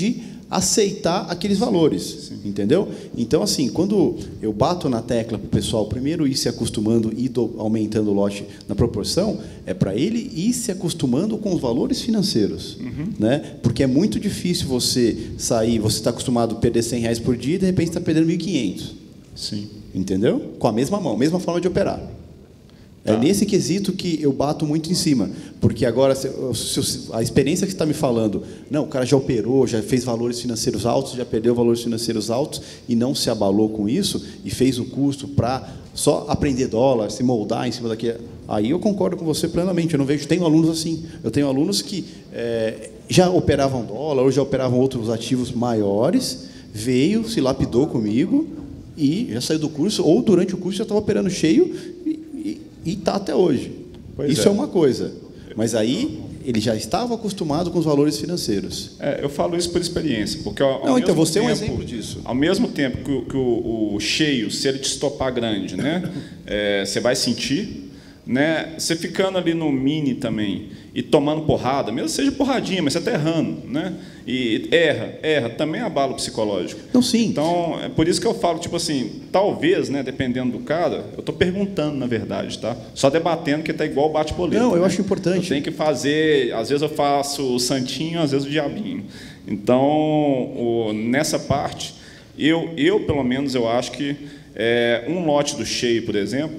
aceitar aqueles valores, Sim. entendeu? Então, assim, quando eu bato na tecla para o pessoal primeiro ir se acostumando e aumentando o lote na proporção, é para ele ir se acostumando com os valores financeiros, uhum. né? Porque é muito difícil você sair, você está acostumado a perder cem reais por dia e de repente está perdendo mil e quinhentos. Sim. Entendeu? Com a mesma mão, mesma forma de operar. Tá. É nesse quesito que eu bato muito em cima, porque agora se, se, a experiência que você está me falando, não, o cara já operou, já fez valores financeiros altos, já perdeu valores financeiros altos e não se abalou com isso e fez o custo para só aprender dólar, se moldar em cima daquilo. Aí eu concordo com você plenamente. Eu não vejo, tenho alunos assim. Eu tenho alunos que é, já operavam dólar ou já operavam outros ativos maiores, veio, se lapidou comigo e já saiu do curso ou durante o curso já estava operando cheio. E está até hoje. Pois Isso é. é uma coisa. Mas aí ele já estava acostumado com os valores financeiros. É, eu falo isso por experiência, porque ao Não, então você tempo, é um exemplo disso. Ao mesmo tempo que o, que o, o cheio, se ele te estopar grande, né, é, você vai sentir, né, você ficando ali no mini também e tomando porrada, mesmo seja porradinha, mas você está errando, né? E erra, erra, também abala o psicológico. Não, sim. Então, é por isso que eu falo, tipo assim, talvez, né, dependendo do cara, eu estou perguntando, na verdade, tá? Só debatendo que está igual bate-boleto. Não, eu né? acho importante. Eu tenho que fazer, às vezes eu faço o santinho, às vezes o diabinho. Então, o, nessa parte, eu, eu, pelo menos, eu acho que é, um lote do cheio, por exemplo,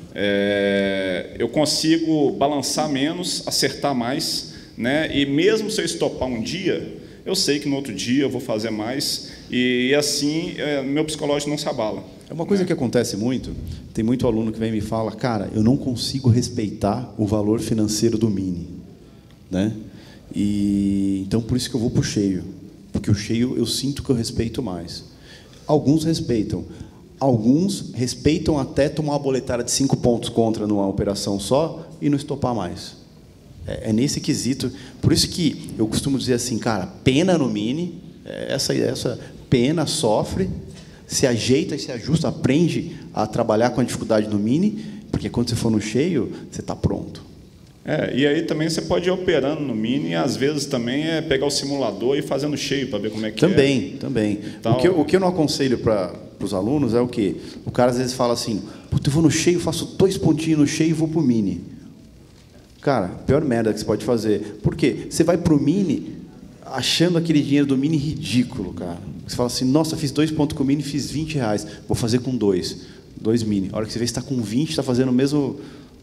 é, eu consigo balançar menos, acertar mais, né? E mesmo se eu estopar um dia, eu sei que no outro dia eu vou fazer mais e, e assim é, meu psicológico não se abala. É uma coisa né? que acontece muito, tem muito aluno que vem e me fala, cara, eu não consigo respeitar o valor financeiro do mini, né? E então por isso que eu vou para o cheio, porque o cheio eu sinto que eu respeito mais. Alguns respeitam. Alguns respeitam até tomar uma boletada de cinco pontos contra numa operação só e não estopar mais. É, é nesse quesito. Por isso que eu costumo dizer assim, cara, pena no mini, essa, essa pena, sofre, se ajeita e se ajusta, aprende a trabalhar com a dificuldade no mini, porque quando você for no cheio, você está pronto. É, e aí também você pode ir operando no mini e às vezes também é pegar o simulador e ir fazendo cheio para ver como é que também, é. Também, então, o que eu, o que eu não aconselho para os alunos é o quê? O cara às vezes fala assim, puta, eu vou no cheio, faço dois pontinhos no cheio e vou para o mini. Cara, pior merda que você pode fazer. Por quê? Você vai para o mini achando aquele dinheiro do mini ridículo, cara. Você fala assim, nossa, fiz dois pontos com o mini, fiz vinte reais, vou fazer com dois. Dois mini. A hora que você vê, você está com vinte, está fazendo o mesmo...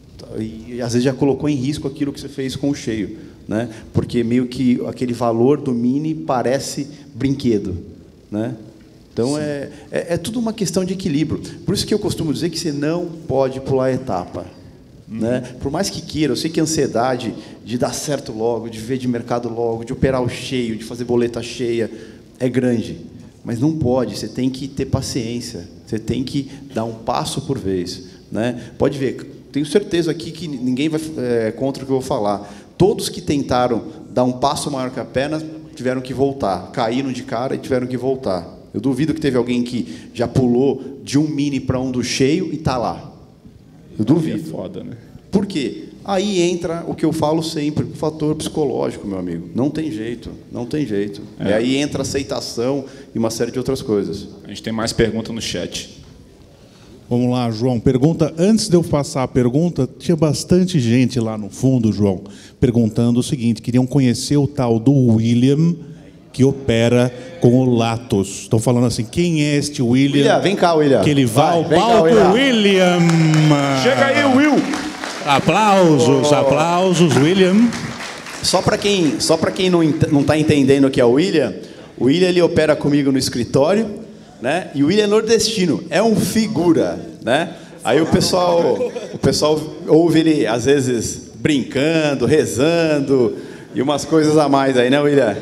E às vezes já colocou em risco aquilo que você fez com o cheio, né? Porque meio que aquele valor do mini parece brinquedo, né? Então é, é, é tudo uma questão de equilíbrio. Por isso que eu costumo dizer que você não pode pular etapa, uhum. né? Por mais que queira, eu sei que a ansiedade de dar certo logo, de ver de mercado logo, de operar o cheio, de fazer boleta cheia, é grande. Mas não pode, você tem que ter paciência, você tem que dar um passo por vez, né? Pode ver. Tenho certeza aqui que ninguém vai é, contra o que eu vou falar. Todos que tentaram dar um passo maior que a perna tiveram que voltar. Caíram de cara e tiveram que voltar. Eu duvido que teve alguém que já pulou de um mini para um do cheio e está lá. Eu duvido. É foda, né? Por quê? Aí entra o que eu falo sempre, o fator psicológico, meu amigo. Não tem jeito, não tem jeito. É. E aí entra aceitação e uma série de outras coisas. A gente tem mais perguntas no chat. Vamos lá, João. Pergunta, antes de eu passar a pergunta, tinha bastante gente lá no fundo, João, perguntando o seguinte, queriam conhecer o tal do William, que opera com o Latos. Estão falando assim, quem é este William? William, vem cá, William. Que ele vá vai, ao palco, cá, William. William. Chega aí, Will. Aplausos, oh. aplausos, William. Só para quem, só para quem não está entendendo o que é o William, o William ele opera comigo no escritório, né? E o William é nordestino, é um figura, né? Aí o pessoal, o pessoal ouve ele às vezes brincando, rezando e umas coisas a mais aí, né, William?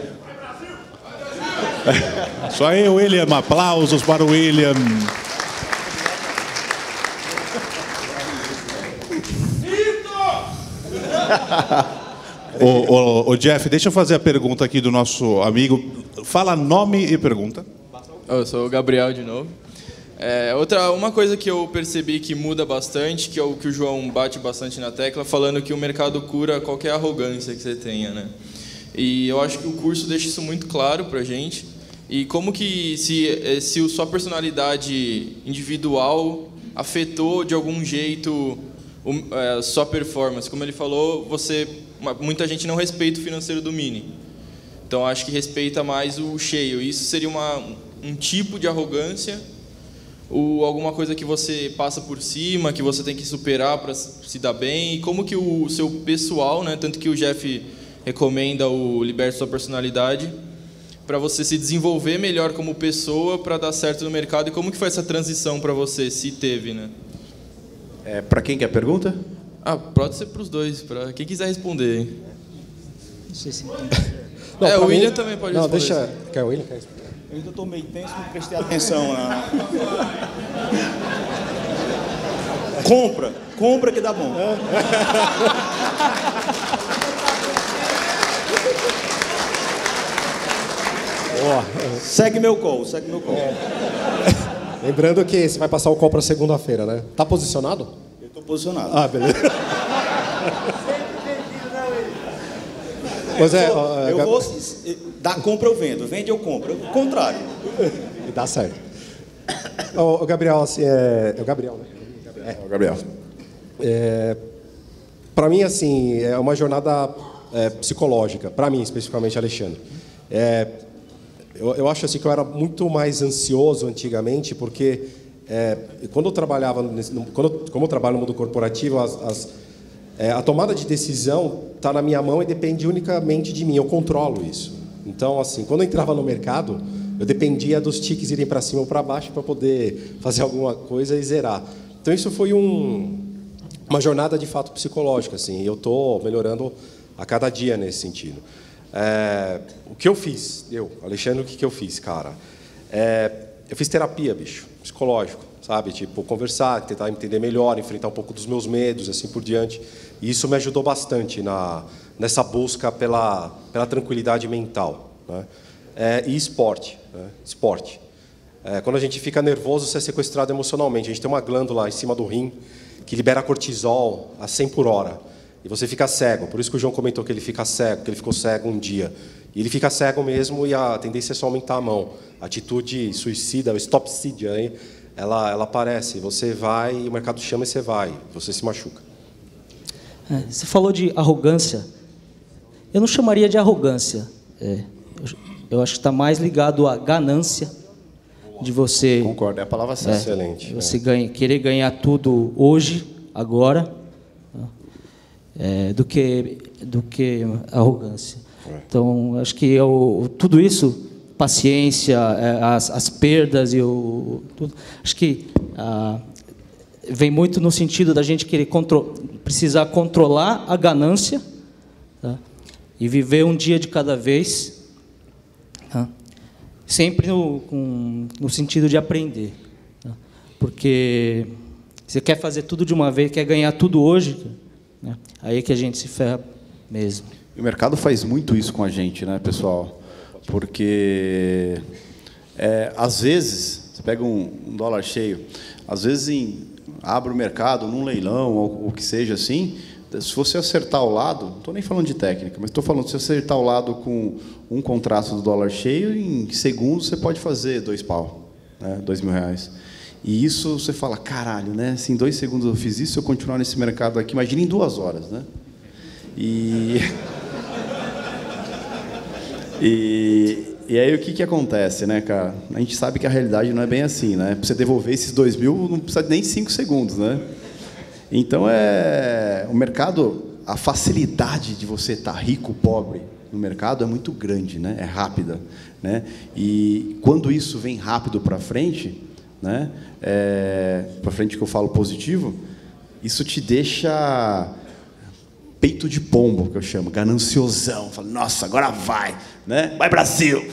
Isso aí, William, aplausos para o William. Ô, ô, ô, Jeff, deixa eu fazer a pergunta aqui do nosso amigo. Fala nome e pergunta. Eu sou o Gabriel de novo. É, outra, uma coisa que eu percebi que muda bastante, que é o que o João bate bastante na tecla, falando que o mercado cura qualquer arrogância que você tenha, né? E eu acho que o curso deixa isso muito claro pra gente. E como que, se, se a sua personalidade individual afetou de algum jeito a sua performance. Como ele falou, você, muita gente não respeita o financeiro do Mini. Então, acho que respeita mais o cheio. Isso seria uma, um tipo de arrogância ou alguma coisa que você passa por cima, que você tem que superar para se dar bem? E como que o seu pessoal, né, tanto que o Jeff recomenda o Liberte Sua Personalidade, para você se desenvolver melhor como pessoa, para dar certo no mercado, e como que foi essa transição para você, se teve, né? É, para quem que é a pergunta? Ah, pode ser para os dois, para quem quiser responder. Não sei se Não, é, o mim, William também pode não, responder. Deixa, quer o William? Quer responder? Eu ainda estou meio tenso, não prestei atenção na... Compra, compra que dá bom. Oh. Segue meu call, segue meu call. É. Lembrando que você vai passar o call para segunda-feira, né? Tá posicionado? Eu estou posicionado. Ah, beleza. Pois é, ó, eu Gab... vou dar compra, eu vendo. Vende, eu compro. O contrário. E dá certo. O Gabriel, assim, é... é o Gabriel, né? É, o Gabriel. É... Para mim, assim, é uma jornada é, psicológica. Para mim, especificamente, Alexandre. É... Eu, eu acho assim que eu era muito mais ansioso antigamente, porque é, quando eu trabalhava, nesse, quando eu, como eu trabalho no mundo corporativo, as, as, é, a tomada de decisão está na minha mão e depende unicamente de mim. Eu controlo isso. Então, assim, quando eu entrava no mercado, eu dependia dos tickets irem para cima ou para baixo para poder fazer alguma coisa e zerar. Então, isso foi um, uma jornada de fato psicológica, assim. E eu estou melhorando a cada dia nesse sentido. É, o que eu fiz, eu, Alexandre, o que, que eu fiz, cara? É, eu fiz terapia, bicho, psicológico, sabe? Tipo, conversar, tentar entender melhor, enfrentar um pouco dos meus medos, assim por diante. E isso me ajudou bastante na, nessa busca pela, pela tranquilidade mental, né? É, e esporte, né? Esporte. É, quando a gente fica nervoso, você é sequestrado emocionalmente. A gente tem uma glândula em cima do rim que libera cortisol a cem por hora. E você fica cego. Por isso que o João comentou que ele fica cego, que ele ficou cego um dia. E ele fica cego mesmo e a tendência é só aumentar a mão. A atitude suicida, o stopcidia, aí, ela, ela aparece. Você vai, o mercado chama e você vai. Você se machuca. É, você falou de arrogância. Eu não chamaria de arrogância. É, eu, eu acho que está mais ligado à ganância de você... Concordo, é a palavra certa. É, Excelente. Você é. ganha, querer ganhar tudo hoje, agora... É, do que do que arrogância. Então, acho que eu, tudo isso, paciência, é, as, as perdas e o tudo, acho que ah, vem muito no sentido da gente querer contro precisar controlar a ganância, tá? E viver um dia de cada vez, tá? Sempre no, com, no sentido de aprender, tá? Porque você quer fazer tudo de uma vez, quer ganhar tudo hoje, né? Aí é que a gente se ferra mesmo. O mercado faz muito isso com a gente, né, pessoal? Porque, é, às vezes, você pega um, um dólar cheio, às vezes em, abre o mercado num leilão, ou o que seja assim, se você acertar o lado, não estou nem falando de técnica, mas estou falando, se você acertar o lado com um contrato do dólar cheio, em segundos você pode fazer dois pau, né, dois mil reais. E isso você fala, caralho, né? Se em dois segundos eu fiz isso, se eu continuar nesse mercado aqui, imagina em duas horas, né? E, e, e aí o que, que acontece, né, cara? A gente sabe que a realidade não é bem assim, né? Para você devolver esses dois mil, não precisa nem cinco segundos, né? Então, é, o mercado, a facilidade de você estar rico, pobre no mercado é muito grande, né? É rápida, né? E quando isso vem rápido para frente... Né? É, para frente que eu falo positivo, isso te deixa peito de pombo, que eu chamo, gananciosão. Falo, nossa, agora vai, né? Vai Brasil!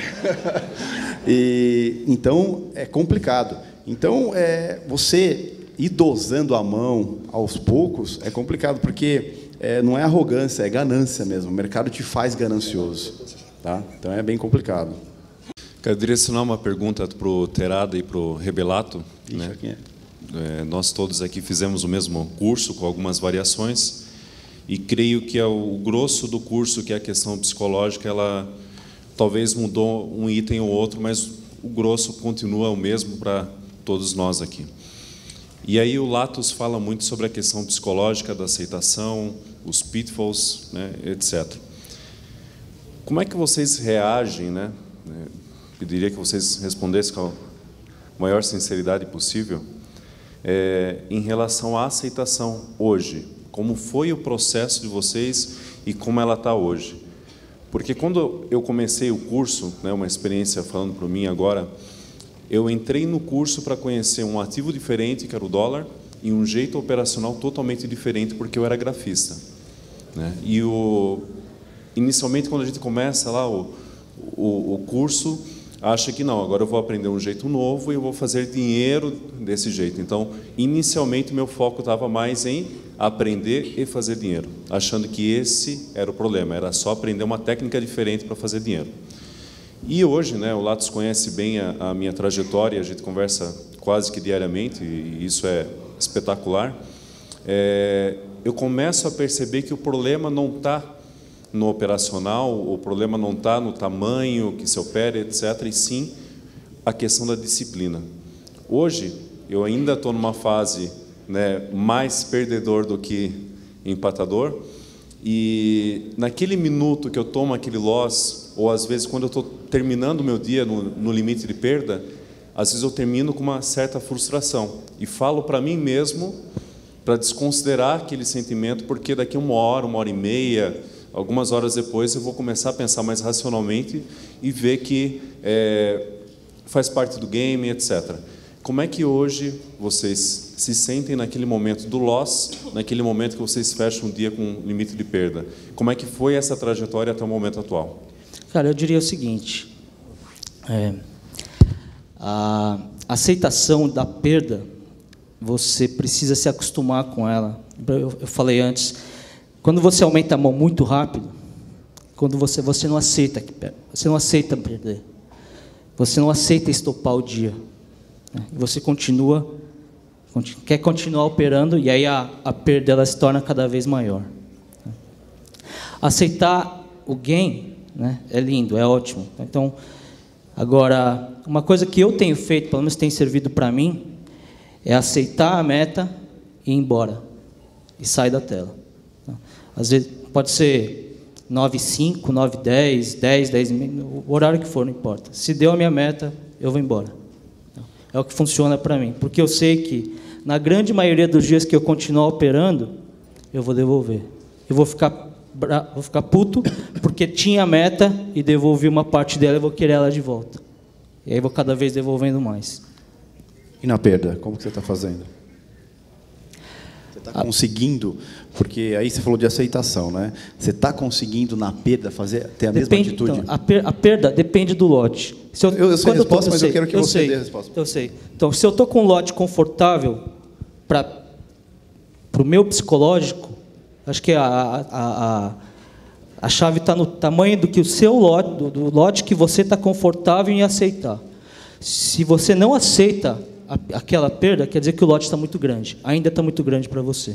E, então, é complicado. Então, é, você ir dosando a mão aos poucos é complicado, porque é, não é arrogância, é ganância mesmo. O mercado te faz ganancioso. Tá? Então, é bem complicado. Quero direcionar uma pergunta para o Terada e para o Rebelato. Ixi, né? quem é? É, nós todos aqui fizemos o mesmo curso, com algumas variações, e creio que é o grosso do curso, que é a questão psicológica, ela talvez mudou um item ou outro, mas o grosso continua o mesmo para todos nós aqui. E aí o Latos fala muito sobre a questão psicológica da aceitação, os pitfalls, né, etcétera. Como é que vocês reagem, né? Pediria que vocês respondessem com a maior sinceridade possível, é, em relação à aceitação hoje. Como foi o processo de vocês e como ela está hoje? Porque quando eu comecei o curso, né, uma experiência falando para mim agora, eu entrei no curso para conhecer um ativo diferente, que era o dólar, e um jeito operacional totalmente diferente, porque eu era grafista, né? E o, inicialmente, quando a gente começa lá o, o, o curso, acha que não, agora eu vou aprender um jeito novo e eu vou fazer dinheiro desse jeito. Então, inicialmente, meu foco estava mais em aprender e fazer dinheiro, achando que esse era o problema, era só aprender uma técnica diferente para fazer dinheiro. E hoje, né, o Latos conhece bem a, a minha trajetória, a gente conversa quase que diariamente, e isso é espetacular. É, eu começo a perceber que o problema não está no operacional, o problema não está no tamanho que se opera, etcétera, e sim a questão da disciplina. Hoje, eu ainda estou numa fase, né, mais perdedor do que empatador, e naquele minuto que eu tomo aquele loss, ou às vezes quando eu estou terminando o meu dia no, no limite de perda, às vezes eu termino com uma certa frustração, e falo para mim mesmo, para desconsiderar aquele sentimento, porque daqui a uma hora, uma hora e meia, algumas horas depois eu vou começar a pensar mais racionalmente e ver que é, faz parte do game, etcétera. Como é que hoje vocês se sentem naquele momento do loss, naquele momento que vocês fecham um dia com limite de perda? Como é que foi essa trajetória até o momento atual? Cara, eu diria o seguinte, é, a aceitação da perda, você precisa se acostumar com ela. Eu, eu falei antes, quando você aumenta a mão muito rápido, quando você, você não aceita, você não aceita perder, você não aceita estopar o dia, né? Você continua, continua, quer continuar operando, e aí a, a perda ela se torna cada vez maior. Aceitar o gain, né, é lindo, é ótimo. Então, agora, uma coisa que eu tenho feito, pelo menos tem servido para mim, é aceitar a meta e ir embora, e sair da tela. Às vezes pode ser nove e cinco, nove e dez, dez, dez e meia, o horário que for, não importa. Se deu a minha meta, eu vou embora. É o que funciona para mim, porque eu sei que na grande maioria dos dias que eu continuar operando, eu vou devolver. Eu vou ficar, bra... vou ficar puto, porque tinha a meta e devolvi uma parte dela e vou querer ela de volta. E aí vou cada vez devolvendo mais. E na perda, como que você está fazendo? Você está conseguindo, porque aí você falou de aceitação, né? Você está conseguindo na perda fazer, ter a Depende, mesma atitude? Então, a, per, a perda depende do lote. Se eu, eu, eu sei a resposta, eu mas sei, eu quero que eu você sei, dê a resposta. Eu sei. Então, se eu estou com um lote confortável para o meu psicológico, acho que a, a, a, a chave está no tamanho do que o seu lote, do, do lote que você está confortável em aceitar. Se você não aceita a, aquela perda, quer dizer que o lote está muito grande. Ainda está muito grande para você.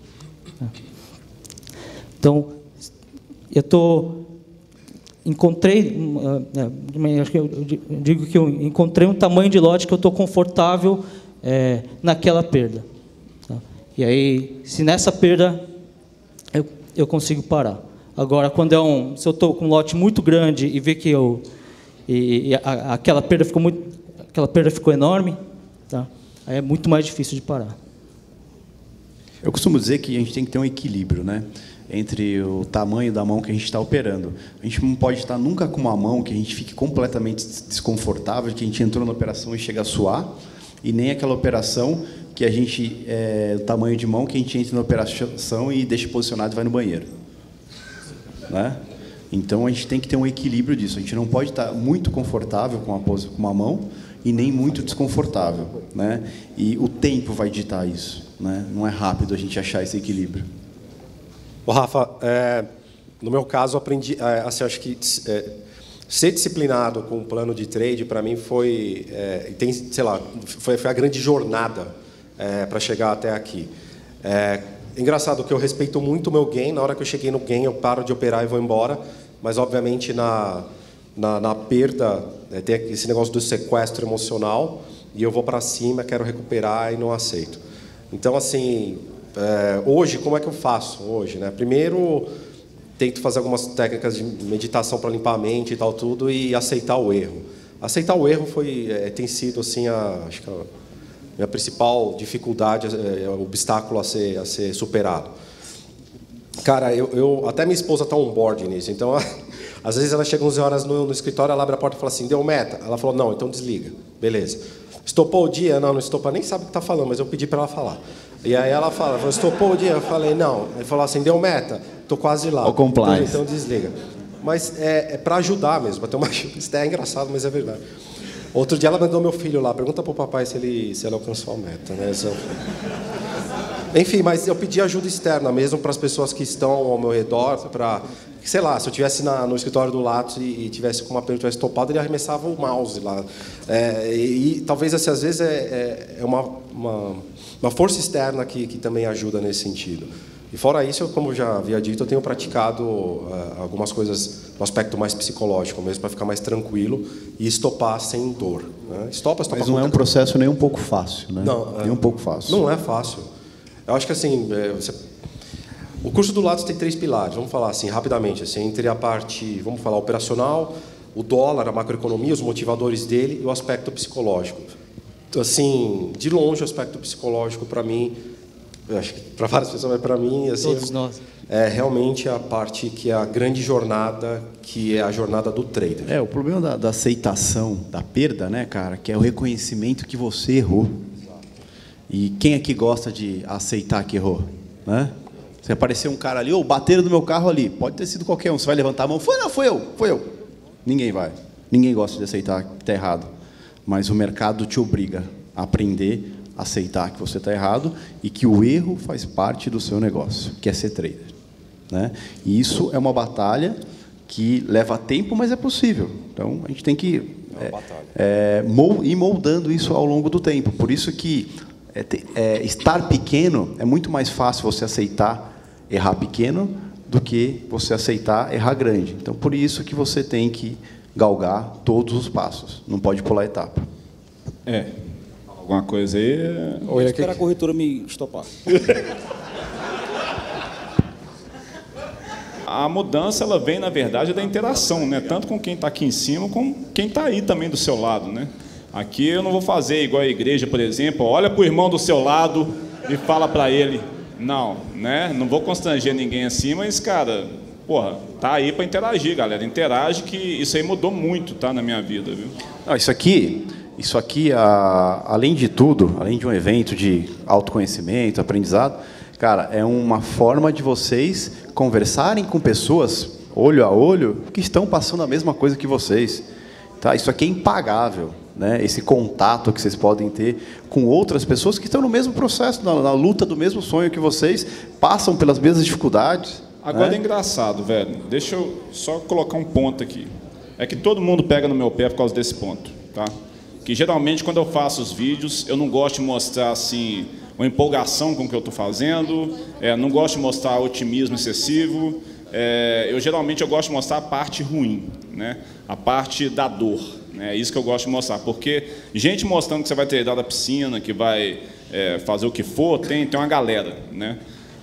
Então, eu estou... Encontrei... Acho que eu digo que eu encontrei um tamanho de lote que eu estou confortável é, naquela perda. Tá? E aí, se nessa perda eu, eu consigo parar. Agora, quando é um... Se eu estou com um lote muito grande e ver que eu... E, e a, aquela perda ficou muito, aquela perda ficou enorme, tá? Aí é muito mais difícil de parar. Eu costumo dizer que a gente tem que ter um equilíbrio, né, entre o tamanho da mão que a gente está operando. A gente não pode estar nunca com uma mão que a gente fique completamente desconfortável, que a gente entrou na operação e chega a suar, e nem aquela operação que a gente é, o tamanho de mão que a gente entra na operação e deixa posicionado e vai no banheiro, né? Então, a gente tem que ter um equilíbrio disso. A gente não pode estar muito confortável com uma, pose, com uma mão e nem muito desconfortável, né? E o tempo vai ditar isso, né? Não é rápido a gente achar esse equilíbrio. Ô, Rafa, é, no meu caso, aprendi... É, assim, acho que é, ser disciplinado com um plano de trade, para mim, foi, é, tem, sei lá, foi, foi a grande jornada é, para chegar até aqui. É, engraçado que eu respeito muito o meu gain. Na hora que eu cheguei no gain, eu paro de operar e vou embora. Mas, obviamente, na, na, na perda, é, tem esse negócio do sequestro emocional, e eu vou para cima, quero recuperar e não aceito. Então, assim, é, hoje, como é que eu faço hoje, né? Primeiro, tento fazer algumas técnicas de meditação para limpar a mente e tal, tudo, e aceitar o erro. Aceitar o erro foi, é, tem sido, assim, a, acho que a minha principal dificuldade, é, é, obstáculo a ser, a ser superado. Cara, eu, eu até minha esposa está on board nisso, então, às vezes ela chega onze horas no, no escritório, ela abre a porta e fala assim, deu meta? Ela falou, não, então desliga. Beleza. Estopou o dia? Não, não estopou, nem sabe o que está falando, mas eu pedi para ela falar. E aí ela fala, falou, estopou o dia? Eu falei, não. Ele falou assim, deu meta? Estou quase lá. O compliance. Então, então desliga. Mas é, é para ajudar mesmo, para ter uma... Isso é engraçado, mas é verdade. Outro dia ela mandou meu filho lá, pergunta para o papai se ele, se ele alcançou a meta, né? Enfim, mas eu pedi ajuda externa mesmo para as pessoas que estão ao meu redor, para, sei lá, se eu estivesse no escritório do Lattes e, e tivesse com uma perna tivesse topado, ele arremessava o mouse lá. É, e, e talvez, assim, às vezes, é, é uma, uma, uma força externa que, que também ajuda nesse sentido. E fora isso, como eu já havia dito, eu tenho praticado uh, algumas coisas no aspecto mais psicológico mesmo, para ficar mais tranquilo e estopar sem dor. Né? Estopa, estopa. Mas não é um processo nem um pouco fácil, né? Não, nem um pouco fácil. Não é fácil. Eu acho que assim, é, você... o curso do Lattes tem três pilares, vamos falar assim rapidamente, assim, entre a parte, vamos falar, operacional, o dólar, a macroeconomia, os motivadores dele e o aspecto psicológico. Então, assim, de longe o aspecto psicológico para mim, eu acho que para várias pessoas, mas para mim, assim, Todos nós. é realmente a parte que é a grande jornada, que é a jornada do trader. É, o problema da, da aceitação, da perda, né, cara, que é o reconhecimento que você errou. E quem aqui gosta de aceitar que errou? Né? Se aparecer um cara ali, ou oh, bateram no meu carro ali, pode ter sido qualquer um, você vai levantar a mão, foi não, foi eu, foi eu. Ninguém vai. Ninguém gosta de aceitar que está errado. Mas o mercado te obriga a aprender a aceitar que você está errado e que o erro faz parte do seu negócio, que é ser trader. Né? E isso é uma batalha que leva tempo, mas é possível. Então, a gente tem que é, é, ir moldando isso ao longo do tempo. Por isso que É, é, estar pequeno é muito mais fácil você aceitar errar pequeno do que você aceitar errar grande. Então, por isso que você tem que galgar todos os passos. Não pode pular etapa. É. Alguma coisa aí... Ou eu espero a corretora me estopar. A mudança, ela vem, na verdade, da interação, né? Tanto com quem está aqui em cima, como quem está aí também do seu lado, né? Aqui eu não vou fazer igual a igreja, por exemplo, olha para o irmão do seu lado e fala para ele. Não, né? Não vou constranger ninguém assim, mas, cara, porra, tá aí para interagir, galera. Interage, que isso aí mudou muito, tá, na minha vida, viu? Não, isso aqui, isso aqui a, além de tudo, além de um evento de autoconhecimento, aprendizado, cara, é uma forma de vocês conversarem com pessoas, olho a olho, que estão passando a mesma coisa que vocês. Tá? Isso aqui é impagável. Né, esse contato que vocês podem ter com outras pessoas que estão no mesmo processo, na, na luta do mesmo sonho que vocês, passam pelas mesmas dificuldades. Agora né? É engraçado, velho. Deixa eu só colocar um ponto aqui. É que todo mundo pega no meu pé por causa desse ponto, tá? Que geralmente quando eu faço os vídeos, eu não gosto de mostrar assim uma empolgação com o que eu estou fazendo, é, não gosto de mostrar otimismo excessivo. É, eu geralmente eu gosto de mostrar a parte ruim, né? A parte da dor. É isso que eu gosto de mostrar, porque gente mostrando que você vai treinar da piscina, que vai é, fazer o que for, tem, tem uma galera, né?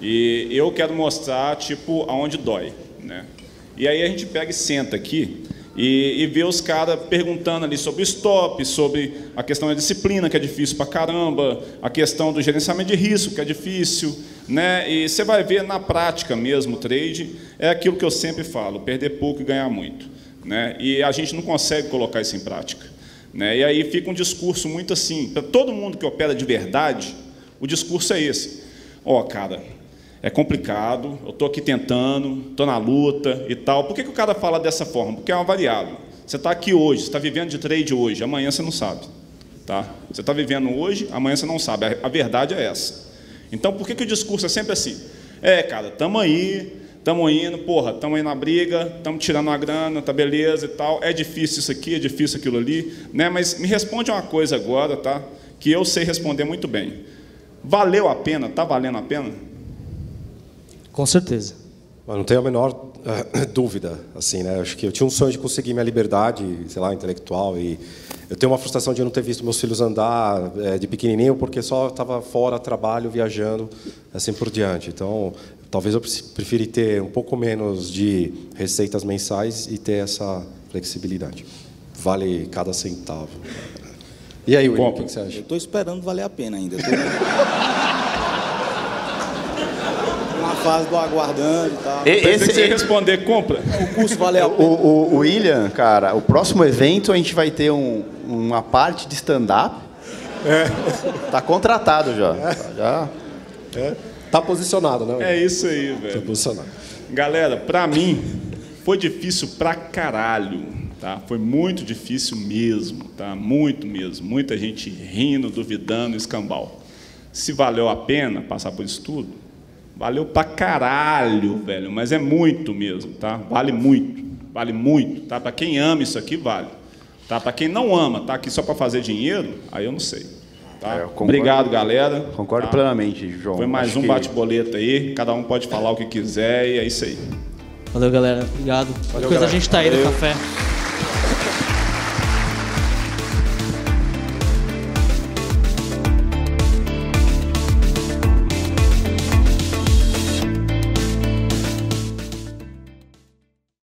E eu quero mostrar, tipo, aonde dói, né? E aí a gente pega e senta aqui e, e vê os caras perguntando ali sobre stop, sobre a questão da disciplina, que é difícil pra caramba, a questão do gerenciamento de risco, que é difícil, né? E você vai ver na prática mesmo o trade, é aquilo que eu sempre falo, perder pouco e ganhar muito. Né? E a gente não consegue colocar isso em prática, né? E aí fica um discurso muito assim, para todo mundo que opera de verdade, o discurso é esse: ó, oh, cara, é complicado, eu estou aqui tentando, estou na luta e tal. Por que, que o cara fala dessa forma? Porque é uma variável. Você está aqui hoje, você está vivendo de trade hoje, amanhã você não sabe, tá? Você está vivendo hoje, amanhã você não sabe. A, a verdade é essa. Então, por que, que o discurso é sempre assim? É, cara, estamos aí, estamos indo, porra, estamos aí na briga, estamos tirando uma grana, tá beleza e tal. É difícil isso aqui, é difícil aquilo ali, né? Mas me responde uma coisa agora, tá? Que eu sei responder muito bem. Valeu a pena? Tá valendo a pena? Com certeza. Eu não tenho a menor uh, dúvida, assim, né? Acho que eu tinha um sonho de conseguir minha liberdade, sei lá, intelectual, e eu tenho uma frustração de não ter visto meus filhos andar é, de pequenininho, porque só estava fora, trabalho, viajando, assim por diante. Então, talvez eu prefira ter um pouco menos de receitas mensais e ter essa flexibilidade. Vale cada centavo. E aí, William, o que, que você acha? Eu estou esperando valer a pena ainda. Tô... Uma fase do aguardando e tal. Esse, Pensei que você ia responder, compra. O curso vale a pena. O, o, o William, cara, o próximo evento a gente vai ter um, uma parte de stand-up. É. Tá contratado já. É. já. É. Tá posicionado, né? William? É isso aí, velho. Tá posicionado. Galera, pra mim, foi difícil pra caralho. Tá? Foi muito difícil mesmo, tá? Muito mesmo. Muita gente rindo, duvidando, escambau. Se valeu a pena passar por isso tudo, valeu pra caralho, velho. Mas é muito mesmo, tá? Vale muito, vale muito, tá? Para quem ama isso aqui, vale. Tá? Para quem não ama, tá aqui só para fazer dinheiro, aí eu não sei. Tá? É, eu concordo, Obrigado, galera. Concordo tá? plenamente, João. Foi mais Acho um que... bate-boleto aí. Cada um pode falar o que quiser e é isso aí. Valeu, galera. Obrigado. Valeu, Depois galera. a gente tá aí no Valeu. café.